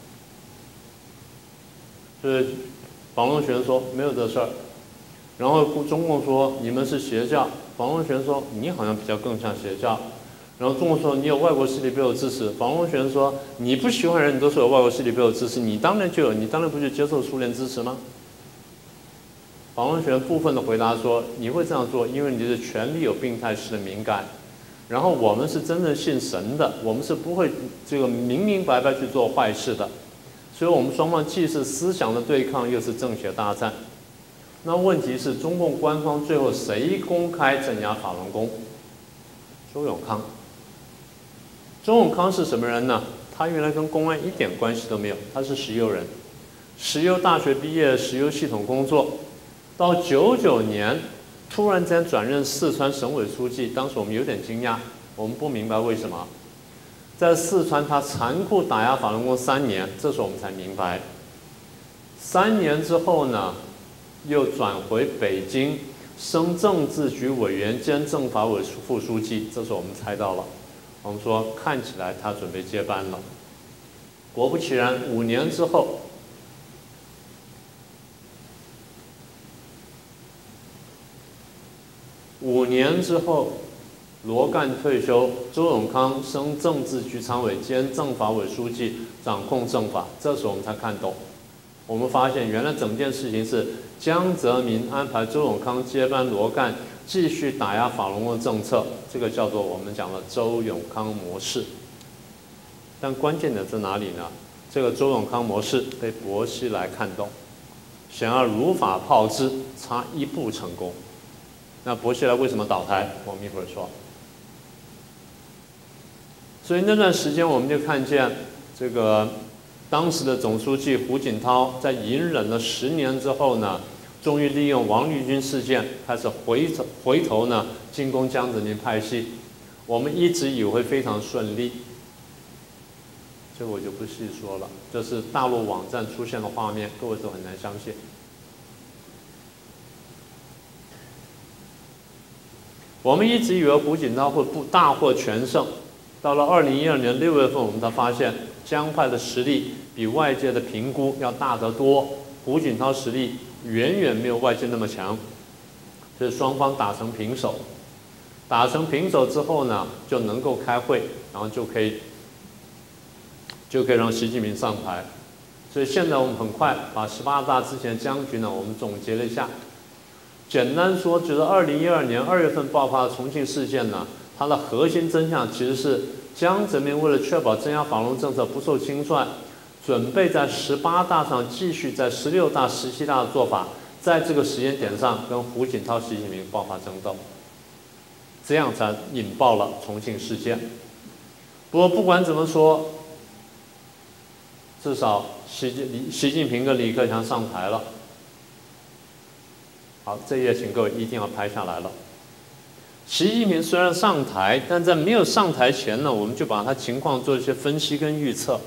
所以法轮功学员说没有这事儿，然后中共说你们是邪教，法轮功学员说你好像比较更像邪教。然后中国说你有外国势力背后支持，法轮功学员说你不喜欢人，你都说有外国势力背后支持，你当然就有，你当然不去接受苏联支持吗？法轮功学员部分的回答说，你会这样做，因为你的权力有病态式的敏感，然后我们是真正信神的，我们是不会这个明明白白去做坏事的，所以我们双方既是思想的对抗，又是正邪大战。那问题是中共官方最后谁公开镇压法轮功？周永康。周永康是什么人呢？他原来跟公安一点关系都没有，他是石油人，石油大学毕业，石油系统工作，到九九年突然间转任四川省委书记，当时我们有点惊讶，我们不明白为什么。 在四川他残酷打压法轮功三年，这时候我们才明白。三年之后呢，又转回北京升政治局委员兼政法委副书记，这时候我们猜到了，我们说看起来他准备接班了。果不其然，五年之后，五年之后，罗干退休，周永康升政治局常委兼政法委书记，掌控政法。这时候我们才看懂，我们发现原来整件事情是江泽民安排周永康接班罗干，继续打压法轮功政策，这个叫做我们讲的周永康模式。但关键点在哪里呢？这个周永康模式被薄熙来看懂，想要如法炮制，差一步成功。那薄熙来为什么倒台？我们一会儿说。所以那段时间我们就看见这个当时的总书记胡锦涛在隐忍了十年之后呢，终于利用王立军事件开始回头回头呢进攻江泽民派系。我们一直以为会非常顺利，这个我就不细说了。这是大陆网站出现的画面，各位都很难相信。我们一直以为胡锦涛会不大获全胜，到了二零一二年六月份，我们才发现江派的实力比外界的评估要大得多，胡锦涛实力远远没有外界那么强，所以双方打成平手。打成平手之后呢，就能够开会，然后就可以就可以让习近平上台。所以现在我们很快把十八大之前的僵局呢，我们总结了一下。简单说，就是二零一二年二月份爆发的重庆事件呢，它的核心真相其实是江泽民为了确保镇压法轮政策不受清算，准备在十八大上继续在十六大、十七大的做法，在这个时间点上跟胡锦涛、习近平爆发争斗，这样才引爆了重庆事件。不过不管怎么说，至少习近习近平跟李克强上台了。好，这一页请各位一定要拍下来了。习近平虽然上台，但在没有上台前呢，我们就把他情况做一些分析跟预测。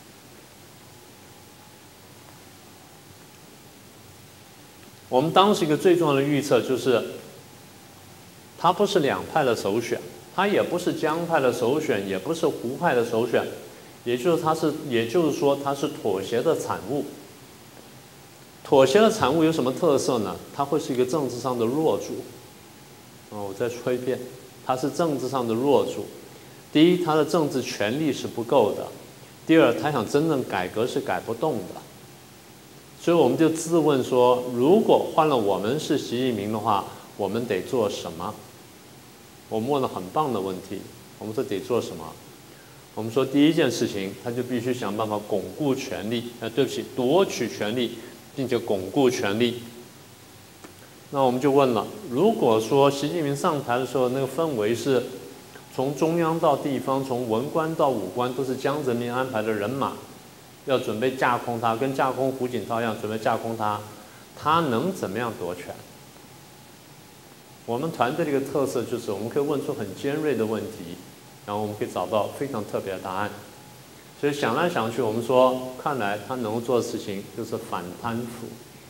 我们当时一个最重要的预测就是，他不是两派的首选，他也不是江派的首选，也不是胡派的首选，也就是他是，也就是说他是妥协的产物。妥协的产物有什么特色呢？它会是一个政治上的弱主。哦，我再说一遍，它是政治上的弱主。第一，他的政治权力是不够的；第二，他想真正改革是改不动的。所以我们就自问说，如果换了我们是习近平的话，我们得做什么？我们问了很棒的问题。我们说得做什么？我们说第一件事情，他就必须想办法巩固权力。呃，对不起，夺取权力。并且巩固权力。那我们就问了，如果说习近平上台的时候，那个氛围是从中央到地方，从文官到武官都是江泽民安排的人马，要准备架空他，跟架空胡锦涛一样准备架空他，他能怎么样夺权？我们团队的一个特色就是，我们可以问出很尖锐的问题，然后我们可以找到非常特别的答案。所以想来想去，我们说，看来他能够做的事情就是反贪腐。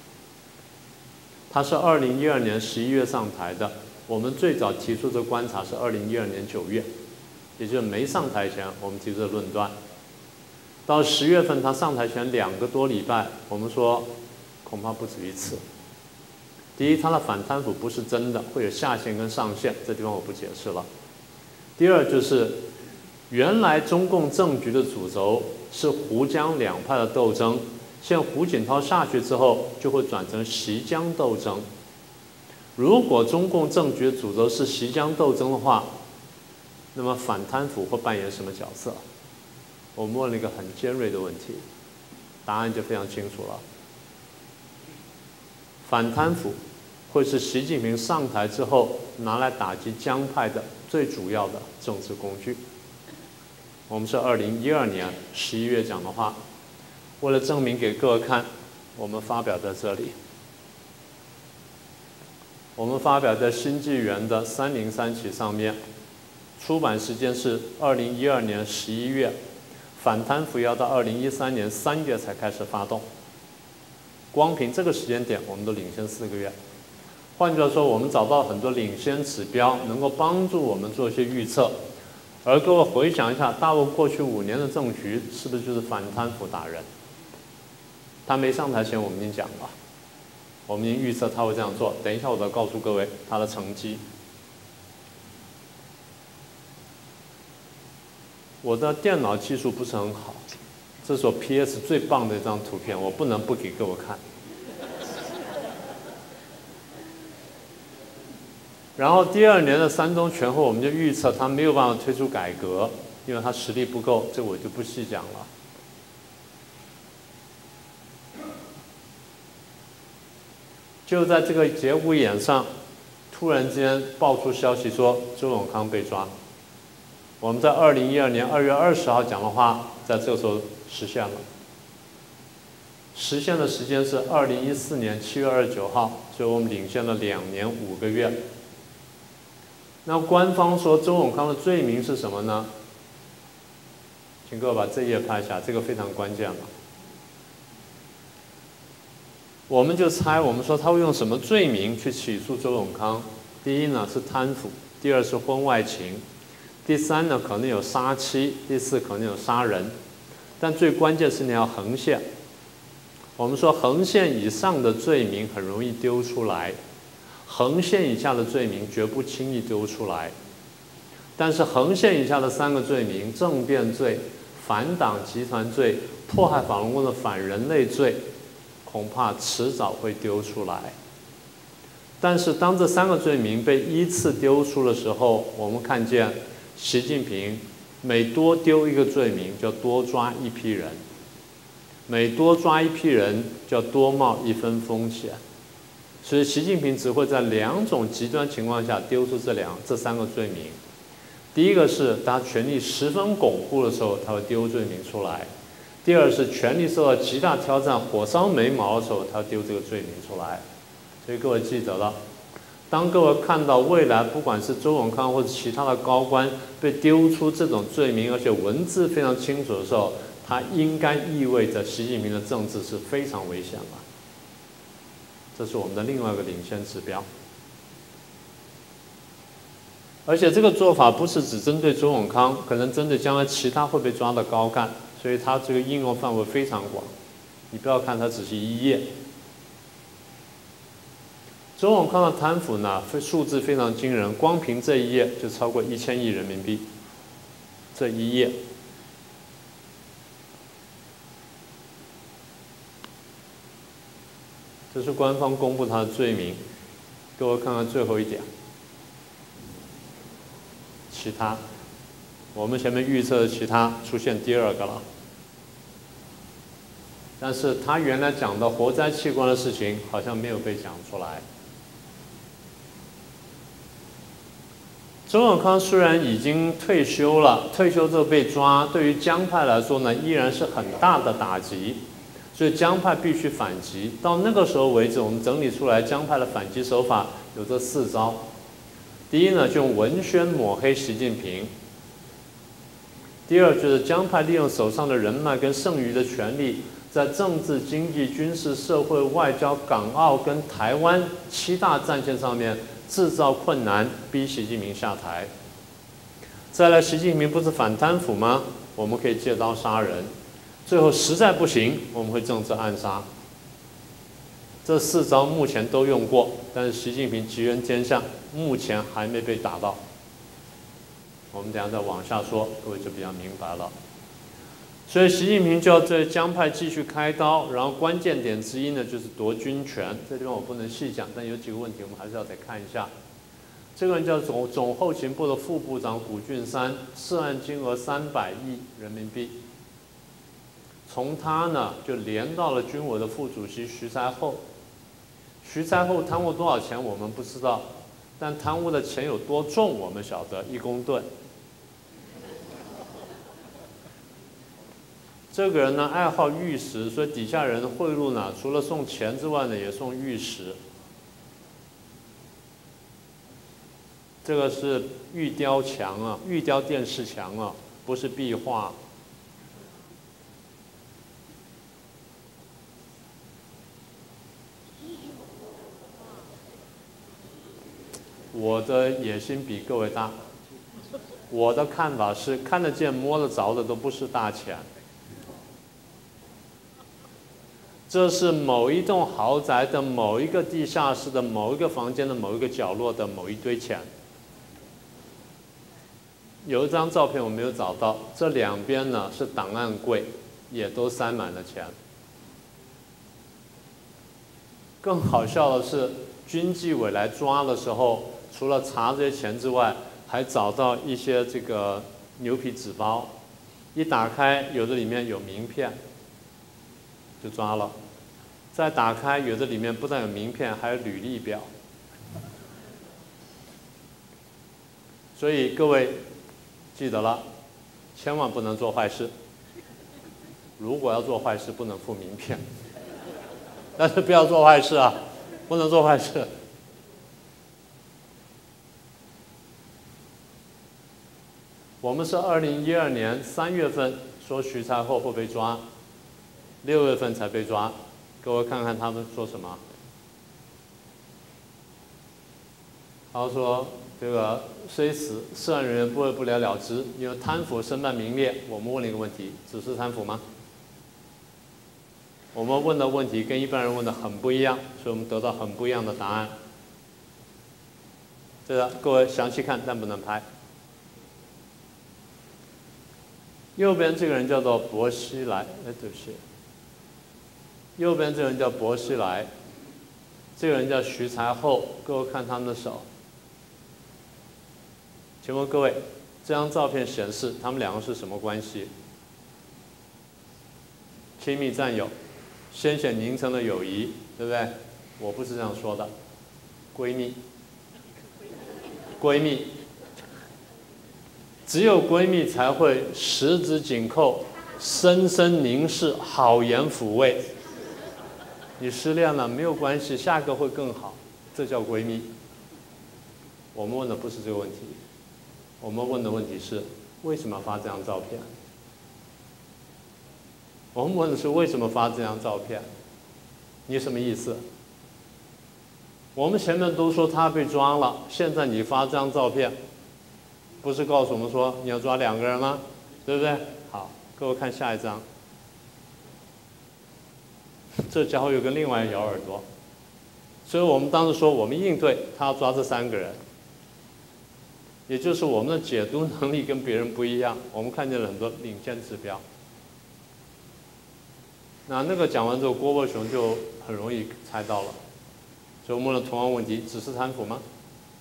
他是二零一二年十一月上台的，我们最早提出的观察是二零一二年九月，也就是没上台前，我们提出的论断。到十月份他上台前两个多礼拜，我们说恐怕不止一次。第一，他的反贪腐不是真的，会有下限跟上限，这地方我不解释了。第二就是。原来中共政局的主轴是胡江两派的斗争，现在胡锦涛下去之后，就会转成习江斗争。如果中共政局的主轴是习江斗争的话，那么反贪腐会扮演什么角色？我们问了一个很尖锐的问题，答案就非常清楚了。反贪腐会是习近平上台之后拿来打击江派的最主要的政治工具。我们是二零一二年十一月讲的话，为了证明给各位看，我们发表在这里。我们发表在新纪元的三零三期上面。 出版时间是二零一二年十一月，反贪腐要到二零一三年三月才开始发动。光凭这个时间点，我们都领先四个月。换句话说，我们找到很多领先指标，能够帮助我们做一些预测。而各位回想一下，大陆过去五年的政局是不是就是反贪腐打人？他没上台前，我们已经讲了，我们已经预测他会这样做。等一下，我再告诉各位他的成绩。我的电脑技术不是很好，这是我 P S 最棒的一张图片，我不能不给各位看。然后第二年的三中全会，我们就预测他没有办法推出改革，因为他实力不够，这我就不细讲了。就在这个节骨眼上，突然之间爆出消息说周永康被抓。我们在二零一二年二月二十号讲的话，在这个时候实现了。实现的时间是二零一四年七月二十九号，所以我们领先了两年五个月。那官方说周永康的罪名是什么呢？请各位把这页拍一下，这个非常关键了。我们就猜，我们说他会用什么罪名去起诉周永康？第一呢是贪腐，第二是婚外情，第三呢可能有杀妻，第四可能有杀人，但最关键是你要横线。我们说横线以上的罪名很容易丢出来，横线以下的罪名绝不轻易丢出来。但是横线以下的三个罪名——政变罪、反党集团罪、迫害法轮功的反人类罪，恐怕迟早会丢出来。但是当这三个罪名被依次丢出的时候，我们看见习近平每多丢一个罪名，就多抓一批人；每多抓一批人，就要多冒一分风险。所以习近平只会在两种极端情况下丢出这两这三个罪名。第一个是他权力十分巩固的时候，他会丢罪名出来；第二是权力受到极大挑战、火烧眉毛的时候，他丢这个罪名出来。所以各位记得了，当各位看到未来不管是周永康或者其他的高官被丢出这种罪名，而且文字非常清楚的时候，它应该意味着习近平的政治是非常危险的。这是我们的另外一个领先指标。而且这个做法不是只针对周永康，可能针对将来其他会被抓的高干，所以它这个应用范围非常广。你不要看它只是一页。周永康的贪腐呢，数字非常惊人，光凭这一页就超过一千亿人民币。这一页。这是官方公布他的罪名，各位看看最后一点。其他，我们前面预测的其他出现第二个了。但是他原来讲的活摘器官的事情好像没有被讲出来。周永康虽然已经退休了，退休之后被抓，对于江派来说呢，依然是很大的打击。所以江派必须反击。到那个时候为止，我们整理出来江派的反击手法有这四招。第一呢，就用文宣抹黑习近平；第二，就是江派利用手上的人脉跟剩余的权力，在政治、经济、军事、社会、外交、港澳跟台湾七大战线上面制造困难，逼习近平下台。再来，习近平不是反贪腐吗？我们可以借刀杀人。最后实在不行，我们会政治暗杀。这四招目前都用过，但是习近平吉人天相，目前还没被打到。我们等一下再往下说，各位就比较明白了。所以习近平就要对江派继续开刀，然后关键点之一呢就是夺军权。这地方我不能细讲，但有几个问题我们还是要再看一下。这个人叫总总后勤部的副部长古俊山，涉案金额三百亿人民币。从他呢就连到了军委的副主席徐才厚。徐才厚贪污多少钱我们不知道，但贪污的钱有多重我们晓得，一公吨。这个人呢爱好玉石，所以底下人贿赂呢，除了送钱之外呢，也送玉石。 这个是玉雕墙啊，玉雕电视墙啊，不是壁画。我的野心比各位大，我的看法是看得见摸得着的都不是大钱。这是某一栋豪宅的某一个地下室的某一个房间的某一个角落的某一堆钱。有一张照片我没有找到，这两边呢是档案柜，也都塞满了钱。更好笑的是，军纪委来抓的时候，除了查这些钱之外，还找到一些这个牛皮纸包，一打开，有的里面有名片，就抓了。再打开，有的里面不但有名片，还有履历表。所以各位记得了，千万不能做坏事。如果要做坏事，不能附名片。但是不要做坏事啊，不能做坏事。我们是二零一二年三月份说徐才厚会被抓，六月份才被抓。各位看看他们说什么。他说这个虽死，涉案人员不会不了了之，因为贪腐申办名列。我们问了一个问题：只是贪腐吗？我们问的问题跟一般人问的很不一样，所以我们得到很不一样的答案。对的，各位详细看，但不能拍。右边这个人叫做薄熙来，哎，对不起。右边这个人叫薄熙来，这个人叫徐才厚。各位看他们的手。请问各位，这张照片显示他们两个是什么关系？亲密战友，鲜血凝成的友谊，对不对？我不是这样说的，闺蜜，闺蜜，只有闺蜜才会十指紧扣，深深凝视，好言抚慰。你失恋了没有关系，下个会更好，这叫闺蜜。我们问的不是这个问题，我们问的问题是为什么发这张照片？我们问的是为什么发这张照片？你什么意思？我们前面都说他被抓了，现在你发这张照片，不是告诉我们说你要抓两个人吗？对不对？好，各位看下一张。这家伙又跟另外摇耳朵，所以我们当时说我们应对他要抓这三个人，也就是我们的解读能力跟别人不一样，我们看见了很多领先指标。那那个讲完之后，郭伯雄就很容易猜到了，所以我们问了同样问题：只是贪腐吗？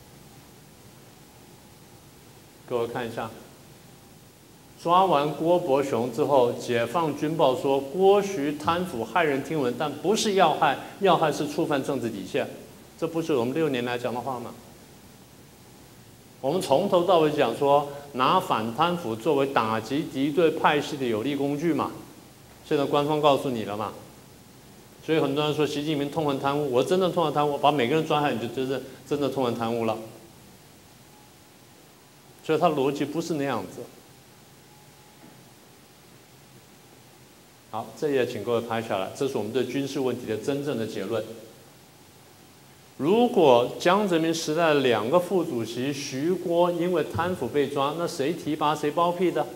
各位看一下。抓完郭伯雄之后，解放军报说郭徐贪腐骇人听闻，但不是要害，要害是触犯政治底线，这不是我们六年来讲的话吗？我们从头到尾讲说拿反贪腐作为打击敌对派系的有力工具嘛，现在官方告诉你了嘛，所以很多人说习近平痛恨贪污，我真的痛恨贪污，把每个人抓下来你就真正真的痛恨贪污了，所以他的逻辑不是那样子。好，这页请各位拍下来，这是我们对军事问题的真正的结论。如果江泽民时代的两个副主席徐郭因为贪腐被抓，那谁提拔谁包庇的？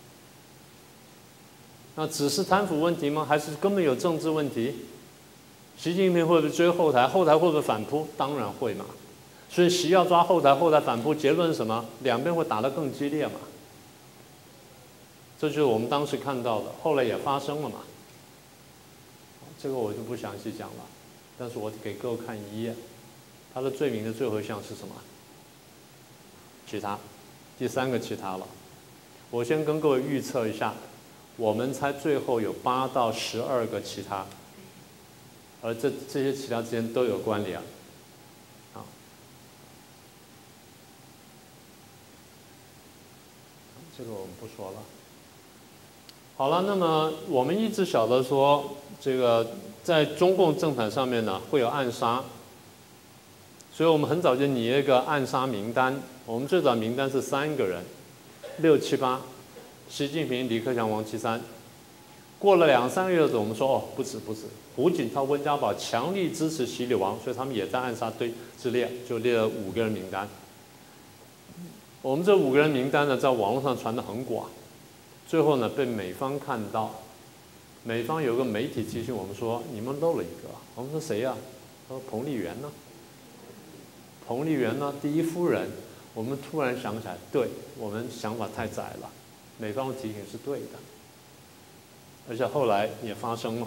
那只是贪腐问题吗？还是根本有政治问题？习近平会不会追后台？后台会不会反扑？当然会嘛。所以习要抓后台，后台反扑，结论是什么？两边会打得更激烈嘛。这就是我们当时看到的，后来也发生了嘛。这个我就不详细讲了，但是我给各位看一页，他的罪名的最后一项是什么？其他，第三个其他了。我先跟各位预测一下，我们猜最后有八到十二个其他，而这这些其他之间都有关联。啊，这个我们不说了。好了，那么我们一直晓得说，这个在中共政坛上面呢会有暗杀， 所以我们很早就拟了一个暗杀名单。我们最早名单是三个人，六七八，习近平、李克强、王岐山。过了两三个月的时候，我们说哦，不止不止，胡锦涛、温家宝强力支持习李王，所以他们也在暗杀队之列，就列了五个人名单。我们这五个人名单呢，在网络上传得很广，最后呢被美方看到，美方有个媒体提醒我们说，你们漏了一个。我们说谁呀、啊？他说彭丽媛呢？彭丽媛呢？第一夫人。我们突然想起来，对我们想法太窄了，美方的提醒是对的，而且后来也发生了。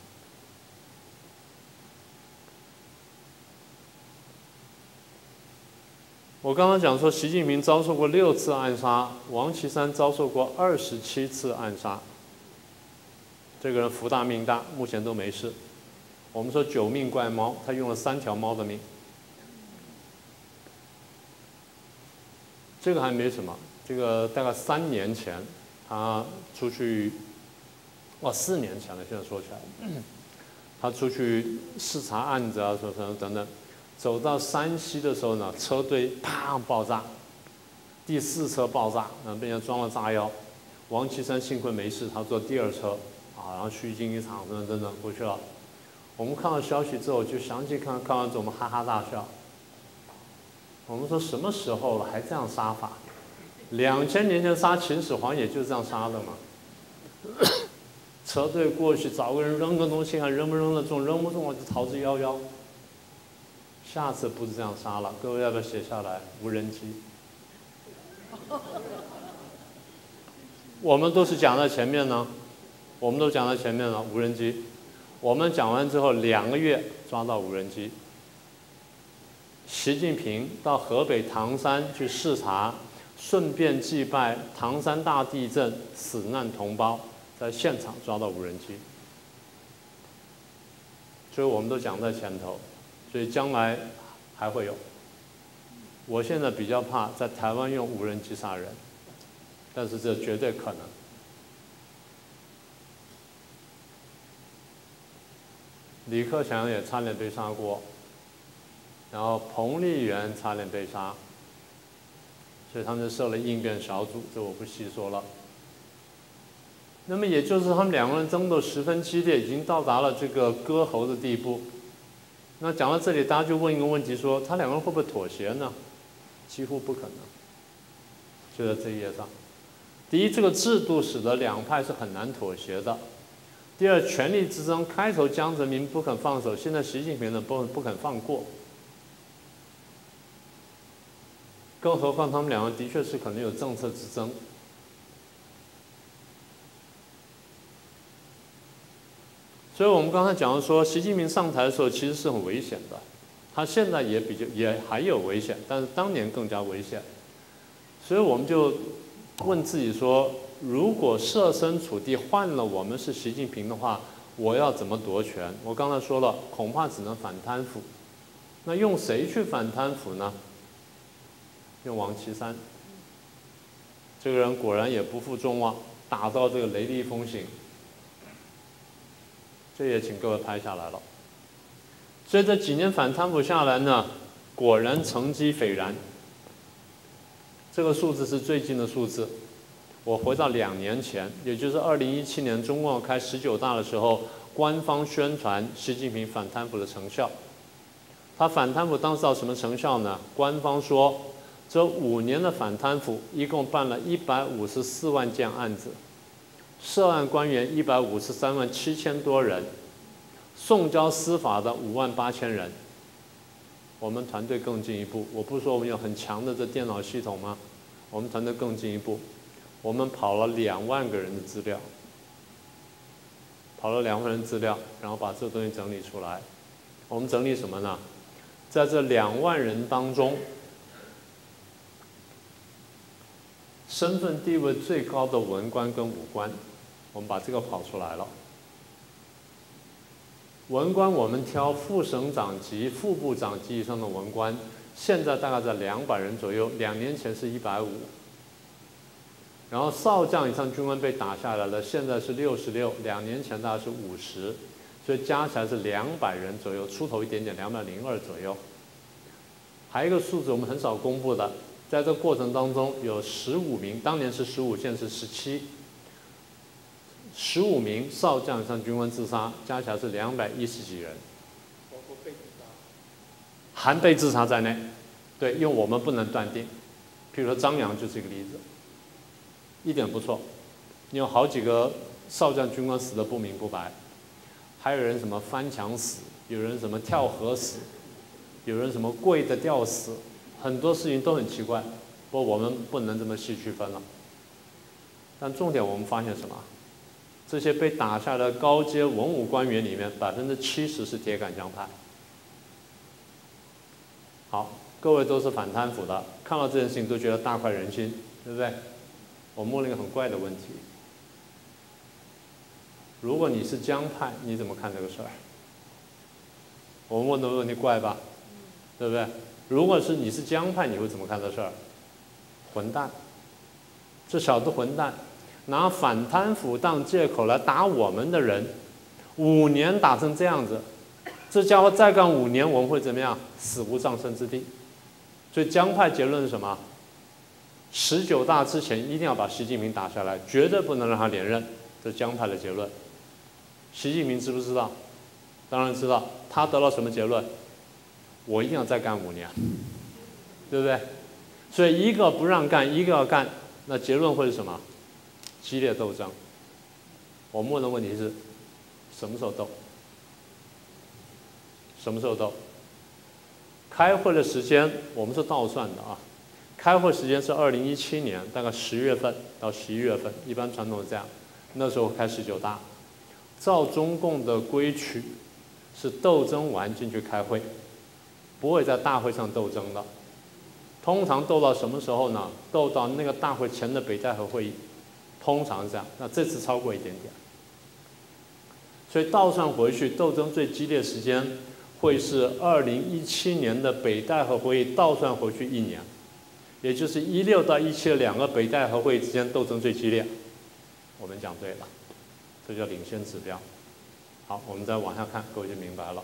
我刚刚讲说，习近平遭受过六次暗杀，王岐山遭受过二十七次暗杀。这个人福大命大，目前都没事。我们说九命怪猫，他用了三条猫的命。这个还没什么，这个大概三年前，他出去，哇，四年前了，现在说起来，他出去视察案子啊，什么等等。走到山西的时候呢，车队砰爆炸，第四车爆炸，然后被人装了炸药。王岐山幸亏没事，他坐第二车，啊，然后虚惊一场，等等等等过去了。我们看到消息之后，就详细看，看完之后我们哈哈大笑。我们说什么时候了还这样杀法？两千年前杀秦始皇也就是这样杀的嘛。车队过去找个人扔个东西，看扔不扔得中，扔不中我就逃之夭夭。下次不是这样杀了，各位要不要写下来？无人机。我们都是讲在前面呢，我们都讲在前面了，无人机。我们讲完之后两个月抓到无人机。习近平到河北唐山去视察，顺便祭拜唐山大地震死难同胞，在现场抓到无人机。所以我们都讲在前头。所以将来还会有。我现在比较怕在台湾用无人机杀人，但是这绝对可能。李克强也差点被杀过，然后彭丽媛差点被杀，所以他们就设了应变小组，这我不细说了。那么也就是他们两个人争斗十分激烈，已经到达了这个割喉的地步。那讲到这里，大家就问一个问题说：他两个人会不会妥协呢？几乎不可能。就在这一页上，第一，这个制度使得两派是很难妥协的；第二，权力之争开头江泽民不肯放手，现在习近平呢不不肯放过。更何况他们两个的确是可能有政策之争。所以我们刚才讲说，习近平上台的时候其实是很危险的，他现在也比较也还有危险，但是当年更加危险。所以我们就问自己说，如果设身处地换了我们是习近平的话，我要怎么夺权？我刚才说了，恐怕只能反贪腐。那用谁去反贪腐呢？用王岐山。这个人果然也不负众望，打到这个雷厉风行。这也请各位拍下来了。所以这几年反贪腐下来呢，果然成绩斐然。这个数字是最近的数字。我回到两年前，也就是二零一七年中共开十九大的时候，官方宣传习近平反贪腐的成效。他反贪腐当时到什么成效呢？官方说，这五年的反贪腐一共办了一百五十四万件案子。涉案官员一百五十三万七千多人，送交司法的五万八千人。我们团队更进一步，我不是说我们有很强的这电脑系统吗？我们团队更进一步，我们跑了两万个人的资料，跑了两万人资料，然后把这东西整理出来。我们整理什么呢？在这两万人当中，身份地位最高的文官跟武官，我们把这个跑出来了。文官我们挑副省长级、副部长级以上的文官，现在大概在两百人左右，两年前是一百五。然后少将以上军官被打下来了，现在是六十六，两年前大概是五十，所以加起来是两百人左右，出头一点点，两百零二左右。 还有一个数字我们很少公布的，在这过程当中有十五名，当年是十五，现在是十七，十五名少将以上军官自杀，加起来是两百一十几人， 包括被自杀， 含被自杀在内。对，因为我们不能断定，譬如说张扬就是一个例子，一点不错，因为好几个少将军官死得不明不白，还有人什么翻墙死，有人什么跳河死。有人什么跪着吊死，很多事情都很奇怪，不过我们不能这么细区分了。但重点我们发现什么？这些被打下的高阶文武官员里面，百分之七十是铁杆江派。好，各位都是反贪腐的，看到这件事情都觉得大快人心，对不对？我问了一个很怪的问题：如果你是江派，你怎么看这个事儿？我们问的问题怪吧？对不对？如果是你是江派，你会怎么看这事儿？混蛋！这小子混蛋，拿反贪腐当借口来打我们的人，五年打成这样子，这家伙再干五年，我们会怎么样？死无葬身之地。所以江派结论是什么？十九大之前一定要把习近平打下来，绝对不能让他连任。这是江派的结论。习近平知不知道？当然知道。他得到什么结论？我一定要再干五年，对不对？所以一个不让干，一个要干，那结论会是什么？激烈斗争。我们问的问题是，什么时候斗？什么时候斗？开会的时间我们是倒算的啊，开会时间是二零一七年大概十月份到十一月份，一般传统是这样。那时候开十九大，照中共的规矩，是斗争完进去开会。不会在大会上斗争的，通常斗到什么时候呢？斗到那个大会前的北戴河会议，通常是这样。那这次超过一点点，所以倒算回去，斗争最激烈时间会是二零一七年的北戴河会议倒算回去一年，也就是一六到一七的两个北戴河会议之间斗争最激烈。我们讲对了，这叫领先指标。好，我们再往下看，各位就明白了。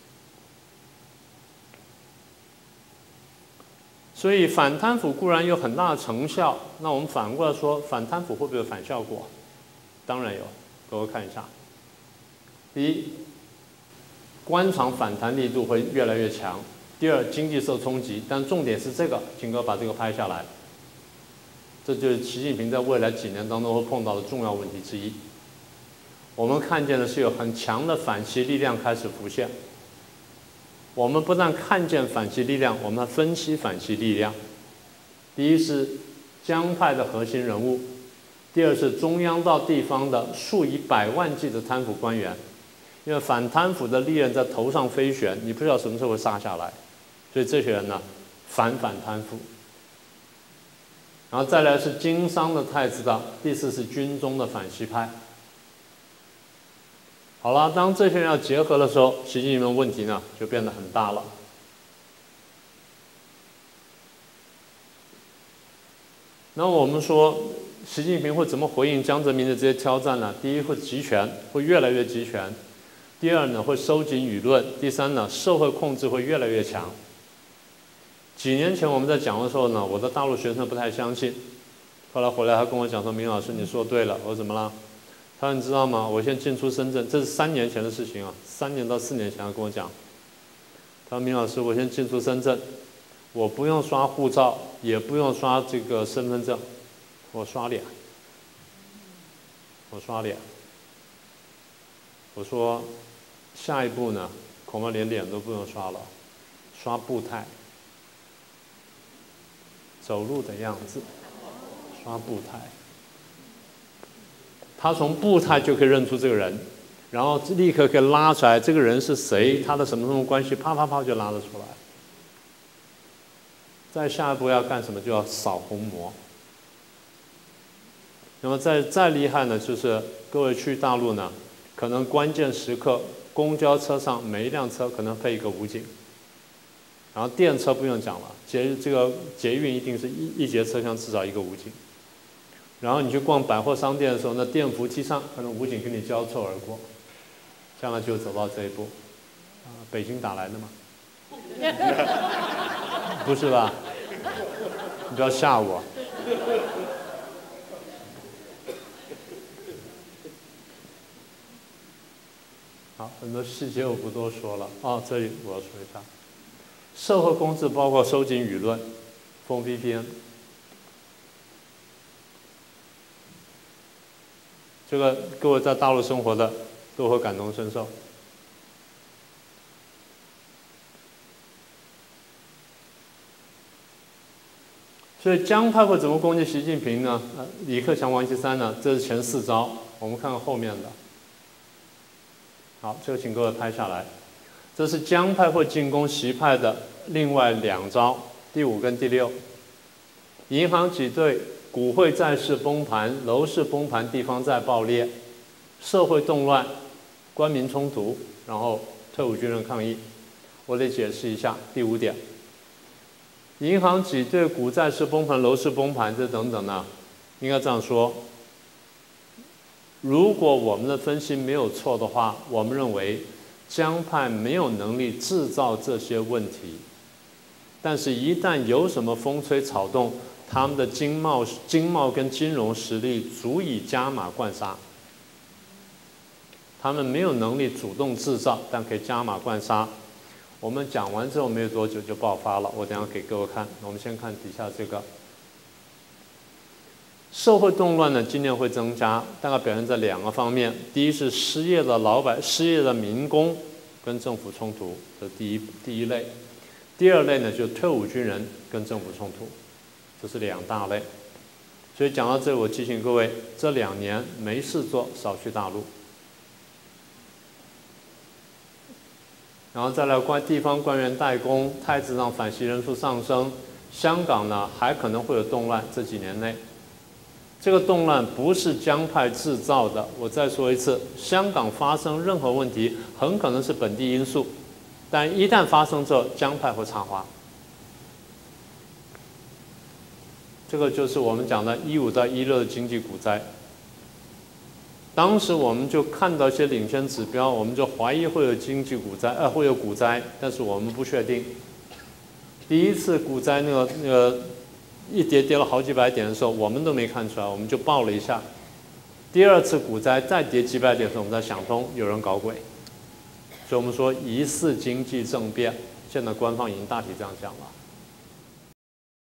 所以反贪腐固然有很大的成效，那我们反过来说，反贪腐会不会有反效果？当然有，各位看一下。第一，官场反弹力度会越来越强；第二，经济受冲击。但重点是这个，请各位把这个拍下来。这就是习近平在未来几年当中会碰到的重要问题之一。我们看见的是有很强的反习力量开始浮现。我们不但看见反习力量，我们还分析反习力量。第一是江派的核心人物，第二是中央到地方的数以百万计的贪腐官员。因为反贪腐的利刃在头上飞旋，你不知道什么时候会杀下来，所以这些人呢，反反贪腐。然后再来是经商的太子党，第四是军中的反习派。好了，当这些人要结合的时候，习近平的问题呢就变得很大了。那我们说，习近平会怎么回应江泽民的这些挑战呢？第一，会集权，会越来越集权；第二呢，会收紧舆论；第三呢，社会控制会越来越强。几年前我们在讲的时候呢，我的大陆学生不太相信，后来回来他跟我讲说：“明老师，你说对了。”我说：“怎么了？”他说：“你知道吗？我现在进出深圳，这是三年前的事情啊，三年到四年前他跟我讲。他说：‘明老师，我现在进出深圳，我不用刷护照，也不用刷这个身份证，我刷脸，我刷脸。’我说：‘下一步呢，恐怕连脸都不用刷了，刷步态，走路的样子，刷步态。’他从步态就可以认出这个人，然后立刻可以拉出来这个人是谁，他的什么什么关系，啪啪啪就拉得出来。再下一步要干什么，就要扫虹膜。那么再再厉害呢，就是各位去大陆呢，可能关键时刻，公交车上每一辆车可能配一个武警，然后电车不用讲了，捷这个捷运一定是一一节车厢至少一个武警。然后你去逛百货商店的时候，那电扶梯上可能武警跟你交错而过，将来就走到这一步。啊，北京打来的嘛。 不是吧？你不要吓我。好，很多细节我不多说了。哦，这里我要说一下，社会公知包括收紧舆论、封 V P N。这个各位在大陆生活的都会感同身受。所以江派会怎么攻击习近平呢？呃，李克强、王岐山呢？这是前四招，我们看看后面的。好，这个请各位拍下来。这是江派会进攻习派的另外两招，第五跟第六。银行挤兑、股汇债市崩盘、楼市崩盘、地方债爆裂、社会动乱、官民冲突，然后退伍军人抗议。我得解释一下第五点。银行挤兑、股债市崩盘、楼市崩盘，这等等呢，应该这样说：如果我们的分析没有错的话，我们认为江派没有能力制造这些问题，但是，一旦有什么风吹草动，他们的经贸、经贸跟金融实力足以加码灌杀。他们没有能力主动制造，但可以加码灌杀。我们讲完之后没有多久就爆发了，我等一下给各位看。我们先看底下这个，社会动乱呢，今年会增加，大概表现在两个方面。第一是失业的老百、失业的民工跟政府冲突，这是第一第一类。第二类呢，就是退伍军人跟政府冲突，这是两大类。所以讲到这里，我提醒各位，这两年没事做，少去大陆。然后再来关地方官员代工，太子党反袭人数上升，香港呢还可能会有动乱，这几年内。这个动乱不是江派制造的，我再说一次，香港发生任何问题，很可能是本地因素，但一旦发生之后，江派会插花。这个就是我们讲的一五到一六的经济股灾。当时我们就看到一些领先指标，我们就怀疑会有经济股灾，呃，会有股灾，但是我们不确定。第一次股灾那个那个一跌跌了好几百点的时候，我们都没看出来，我们就报了一下。第二次股灾再跌几百点的时候，我们才想通有人搞鬼，所以我们说疑似经济政变。现在官方已经大体这样讲了。